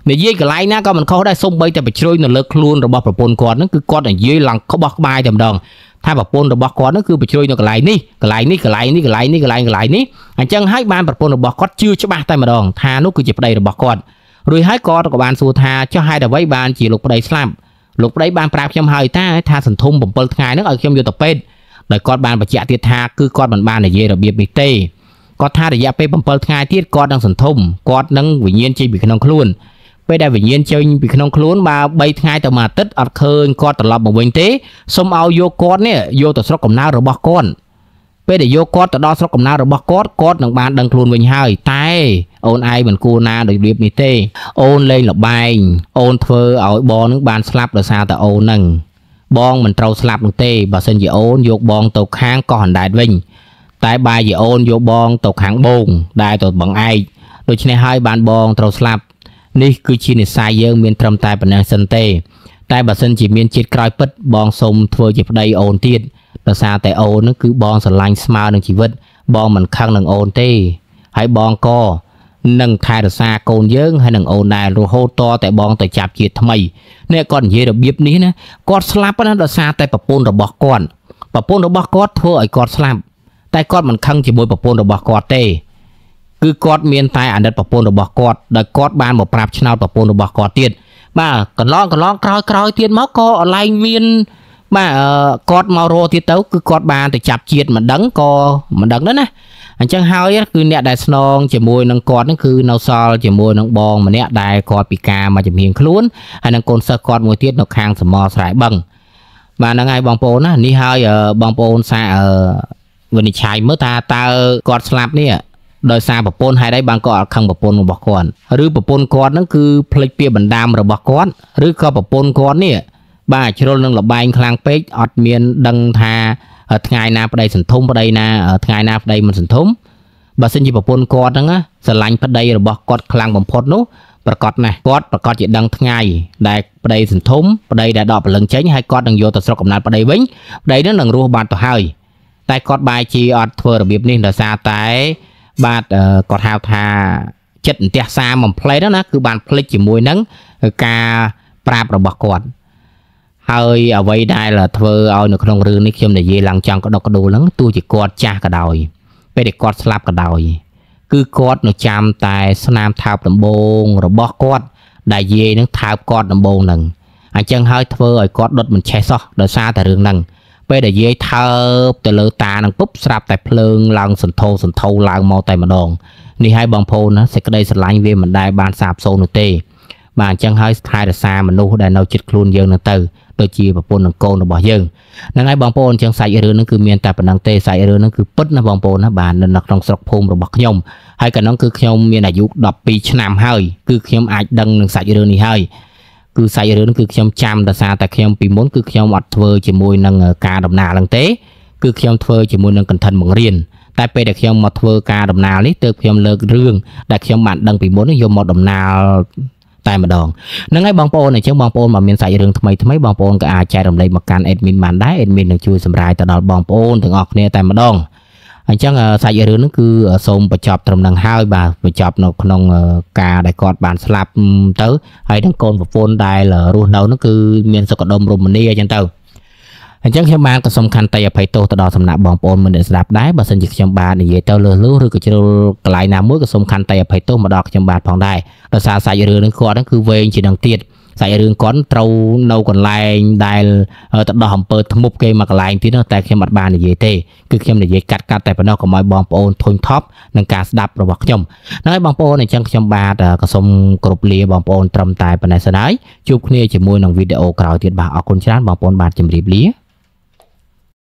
Speaker 1: និយាយកន្លែងណាក៏មិនខុសដែរសូម្បីតែបជ្រុយនៅលើខ្លួនរបស់ប្រពន្ធគាត់ហ្នឹងគឺគាត់និយាយឡើងក្បោះក្បាយតែម្ដងថាប្រពន្ធរបស់គាត់ហ្នឹងគឺបជ្រុយនៅកន្លែងនេះកន្លែងនេះកន្លែងនេះកន្លែងនេះកន្លែងនេះអញ្ចឹងហើយបានប្រពន្ធរបស់គាត់ជឿច្បាស់តែម្ដងថានោះគឺជាប្តីរបស់គាត់រួចហើយគាត់ក៏បានសួរថាចុះហេតុអ្វីបានជាលោកប្តីស្លាប់លោកប្តីបានប្រាប់ខ្ញុំហើយថាសន្ធុំ7ថ្ងៃហ្នឹងឲ្យខ្ញុំយកទៅពេទ្យដោយគាត់បានបញ្ជាក់ទៀតថាគឺគាត់មិនបាននិយាយរបៀបនេះទេគាត់ថារយៈពេល7ថ្ងៃទៀតគាត់នឹងសន្ធុំគាត់នឹងវិញ្ញាណចេញពីក្នុងខ្លួនពេលដែលវិញ្ញាណចេញពីក្នុងខ្លួនបើ3ថ្ងៃទៅមួយអាទិត្យអត់ឃើញគាត់ត្រឡប់មកវិញទេសូមឲ្យយកគាត់នេះយកទៅស្រុកកំណើតរបស់គាត់ពេលដែលយកគាត់ទៅដល់ស្រុកកំណើតរបស់គាត់នឹងបានដឹងខ្លួនវិញហើយតែអូនឯងមិនគួរណាដោយរបៀបនេះទេអូនលេងលបែងអូនធ្វើឲ្យបងនឹងបានស្លាប់ដោយសារតែអូននឹងបងមិនត្រូវស្លាប់នោះទេបើសិនជាអូនយកបងទៅខាងកោះអណ្ដែតវិញតែបែរជាអូនយកបងទៅខាងបងដែលទៅបងឯកដូច្នេះហើយបានបងត្រូវស្លាប់នេះគឺជានិស្ស័យយើងមានត្រឹមតែប៉ុណ្ណឹងសិនទេតែបើសិនជាមានជាតិក្រោយពិតបងសូមធ្វើជាប្តីអូនទៀតដោយសារតែអូននឹងគឺបងស្រឡាញ់ស្មើនឹងជីវិតបងមិនខឹងនឹងអូនទេហើយបងក៏នឹងថែរក្សាកូនយើងហើយនឹងអូនដែររហូតតតែបងទៅចាប់ជាតិថ្មីនេះគាត់និយាយរបៀបនេះណាគាត់ស្លាប់ណាដោយសារតែប្រពន្ធរបស់គាត់ធ្វើឲ្យគាត់ស្លាប់តែគាត់មិនខឹងជាមួយប្រពន្ធរបស់គាត់ទេគឺគាត់មានតែអាណិតប្រពន្ធរបស់គាត់ដែលគាត់បានមកប្រាប់ឆ្នោតប្រពន្ធរបស់គាត់ទៀតបាទកន្លងក្រោយទៀតមកក៏អឡែងមានបាទគាត់មករកទៀតទៅគឺគាត់បានទៅចាប់ជាតិមិនដឹងក៏មិនដឹងដែរណាអញ្ចឹងហើយគឺអ្នកដែលស្នងជាមួយនឹងគាត់ហ្នឹងគឺនៅសល់ជាមួយនឹងបងម្នាក់ដែលគាត់ពិការមកជំនាញខ្លួនហើយនឹងកូនសិស្សគាត់មួយទៀតនៅខាងសមរស្រែបឹងបាទហ្នឹងហើយបងប្អូនណានេះហើយបងប្អូនសាវិនិច្ឆ័យមើលតើគាត់ស្លាប់នេះដោយសារប្រពន្ធហេតុអីបានគាត់អត់ខឹងប្រពន្ធរបស់គាត់ឬប្រពន្ធគាត់ហ្នឹងគឺភ្លេចពាក្យបណ្ដាំរបស់គាត់ឬក៏ប្រពន្ធគាត់នេះបាទជ្រុលនឹងលបែងខ្លាំងពេកអត់មានដឹងថាថ្ងៃណាប្តីសន្ធុំប្តីណាថ្ងៃណាប្តីមិនសន្ធុំបើសិនជាប្រពន្ធគាត់ហ្នឹងស្រឡាញ់ប្តីរបស់គាត់ខ្លាំងបំផុតនោះប្រកាសណាស់គាត់ប្រកាសជាដឹងថ្ងៃដែលប្តីសន្ធុំប្តីដែលដកព្រលឹងចេញហើយគាត់នឹងយកទៅស្រុកកំណើតប្តីវិញប្តីនឹងរស់បានទៅហើយតែគាត់បែរជាអត់ធ្វើរបៀបនេះដោយសារតែបាទគាត់ហៅថាចិត្តអន្ទះសារបំផ្លែតណាគឺបានភ្លេចជាមួយនឹងការប្រាប់របស់គាត់ហើយអ្វីដែលធ្វើឲ្យនៅក្នុងរឿងនេះខ្ញុំនិយាយឡើងចង់ក្តុកក្តួលហ្នឹងទោះជាគាត់ចាស់ក៏ដោយពេលដែលគាត់ស្លាប់ក៏ដោយគឺគាត់នៅចាំតែស្នាមថើបដំបងរបស់គាត់ដែលយាយនឹងថើបគាត់ដំបងហ្នឹងអញ្ចឹងហើយធ្វើឲ្យគាត់ដុតមិនឆេះសោះដោយសារតែរឿងហ្នឹងពេលដែលយាយថើបទៅលើតានឹងពុបស្រាប់តែភ្លើងឡើងសន្ធោឡើងមកតែម្ដងនេះហើយបងប្អូនណាសេចក្តីស្រឡាញ់វាមិនដែលបានសាបសូន្យនោះទេបាទអញ្ចឹងហើយថែរក្សាមនុស្សដែលនៅជិតខ្លួនយើងនឹងទៅដូចជាប្រពន្ធនិងកូនរបស់យើងហ្នឹងហើយបងប្អូនអញ្ចឹងសាច់រឿងហ្នឹងគឺមានតែប៉ុណ្្នឹងទេសាច់រឿងហ្នឹងគឺពិតណាបងប្អូនណាបាទនៅក្នុងស្រុកភូមិរបស់ខ្ញុំហើយកាលនោះគឺខ្ញុំមានអាយុ12ឆ្នាំហើយគឺខ្ញុំអាចដឹងនឹងសាច់រឿងនេះហើយគឺសាច់រឿងគឺខ្ញុំចាំដោយសារតែខ្ញុំពីមុនគឺខ្ញុំអត់ធ្វើជាមួយនឹងការដំណើរហ្នឹងទេគឺខ្ញុំធ្វើជាមួយនឹងកន្ធិនបង្រៀនតែពេលដែលខ្ញុំមកធ្វើការដំណើរនេះទើបខ្ញុំលើករឿងដែលខ្ញុំបានដឹងពីមុនយកមកដំណើរតែម្ដងហ្នឹងហើយបងប្អូនអញ្ចឹងបងប្អូនមកមានសាច់រឿងថ្មីបងប្អូនក៏អាចចែករំលែកមកកាន់ admin បានដែរ admin នឹងជួយសម្រាយទៅដល់បងប្អូនទាំងអស់គ្នាតែម្ដងអញ្ចឹងសាច់រឿងហ្នឹងគឺសូមបញ្ចប់ត្រឹមហ្នឹងហើយបាទបញ្ចប់នៅក្នុងការដែលគាត់បានស្លាប់ទៅហើយនឹងកូនប្រពន្ធដែលរស់នៅហ្នឹងគឺមានសុខដុមរមនាអញ្ចឹងទៅអញ្ចឹងខ្ញុំបានក៏សូមខន្តីអភ័យទោសទៅដល់សំណាក់បងប្អូនមិនដែលស្ដាប់ដែរបើសិនជាខ្ញុំបាននិយាយទៅលើសឬក៏ជ្រុលកន្លែងណាមួយក៏សូមខន្តីអភ័យទោសមកដល់ខ្ញុំបាទផងដែរដោយសារសាច់រឿងហ្នឹងគាត់ហ្នឹងគឺវែងជាងនឹងទៀតសាច់រឿងគាត់ត្រូវនៅកន្លែងដែលទៅដោះអំពើធ្មប់គេមកកន្លែងទៀតតែខ្ញុំអត់បាននិយាយទេគឺខ្ញុំនិយាយកាត់តែប៉ុណ្ណោះកុំឲ្យបងប្អូនធុញថប់នឹងការស្ដាប់របស់ខ្ញុំហ្នឹងហើយបងប្អូនអញ្ចឹងខ្ញុំបាទក៏សូមគោរពលាបងប្អូនត្រឹមតែប៉ុណ្ណេះសិនហើយជួបគ្នាជាមួយនឹងវីដេអូក្រោយទៀតបាទអរគុណច្រើនបងប្អូនបាទជម្រាបលា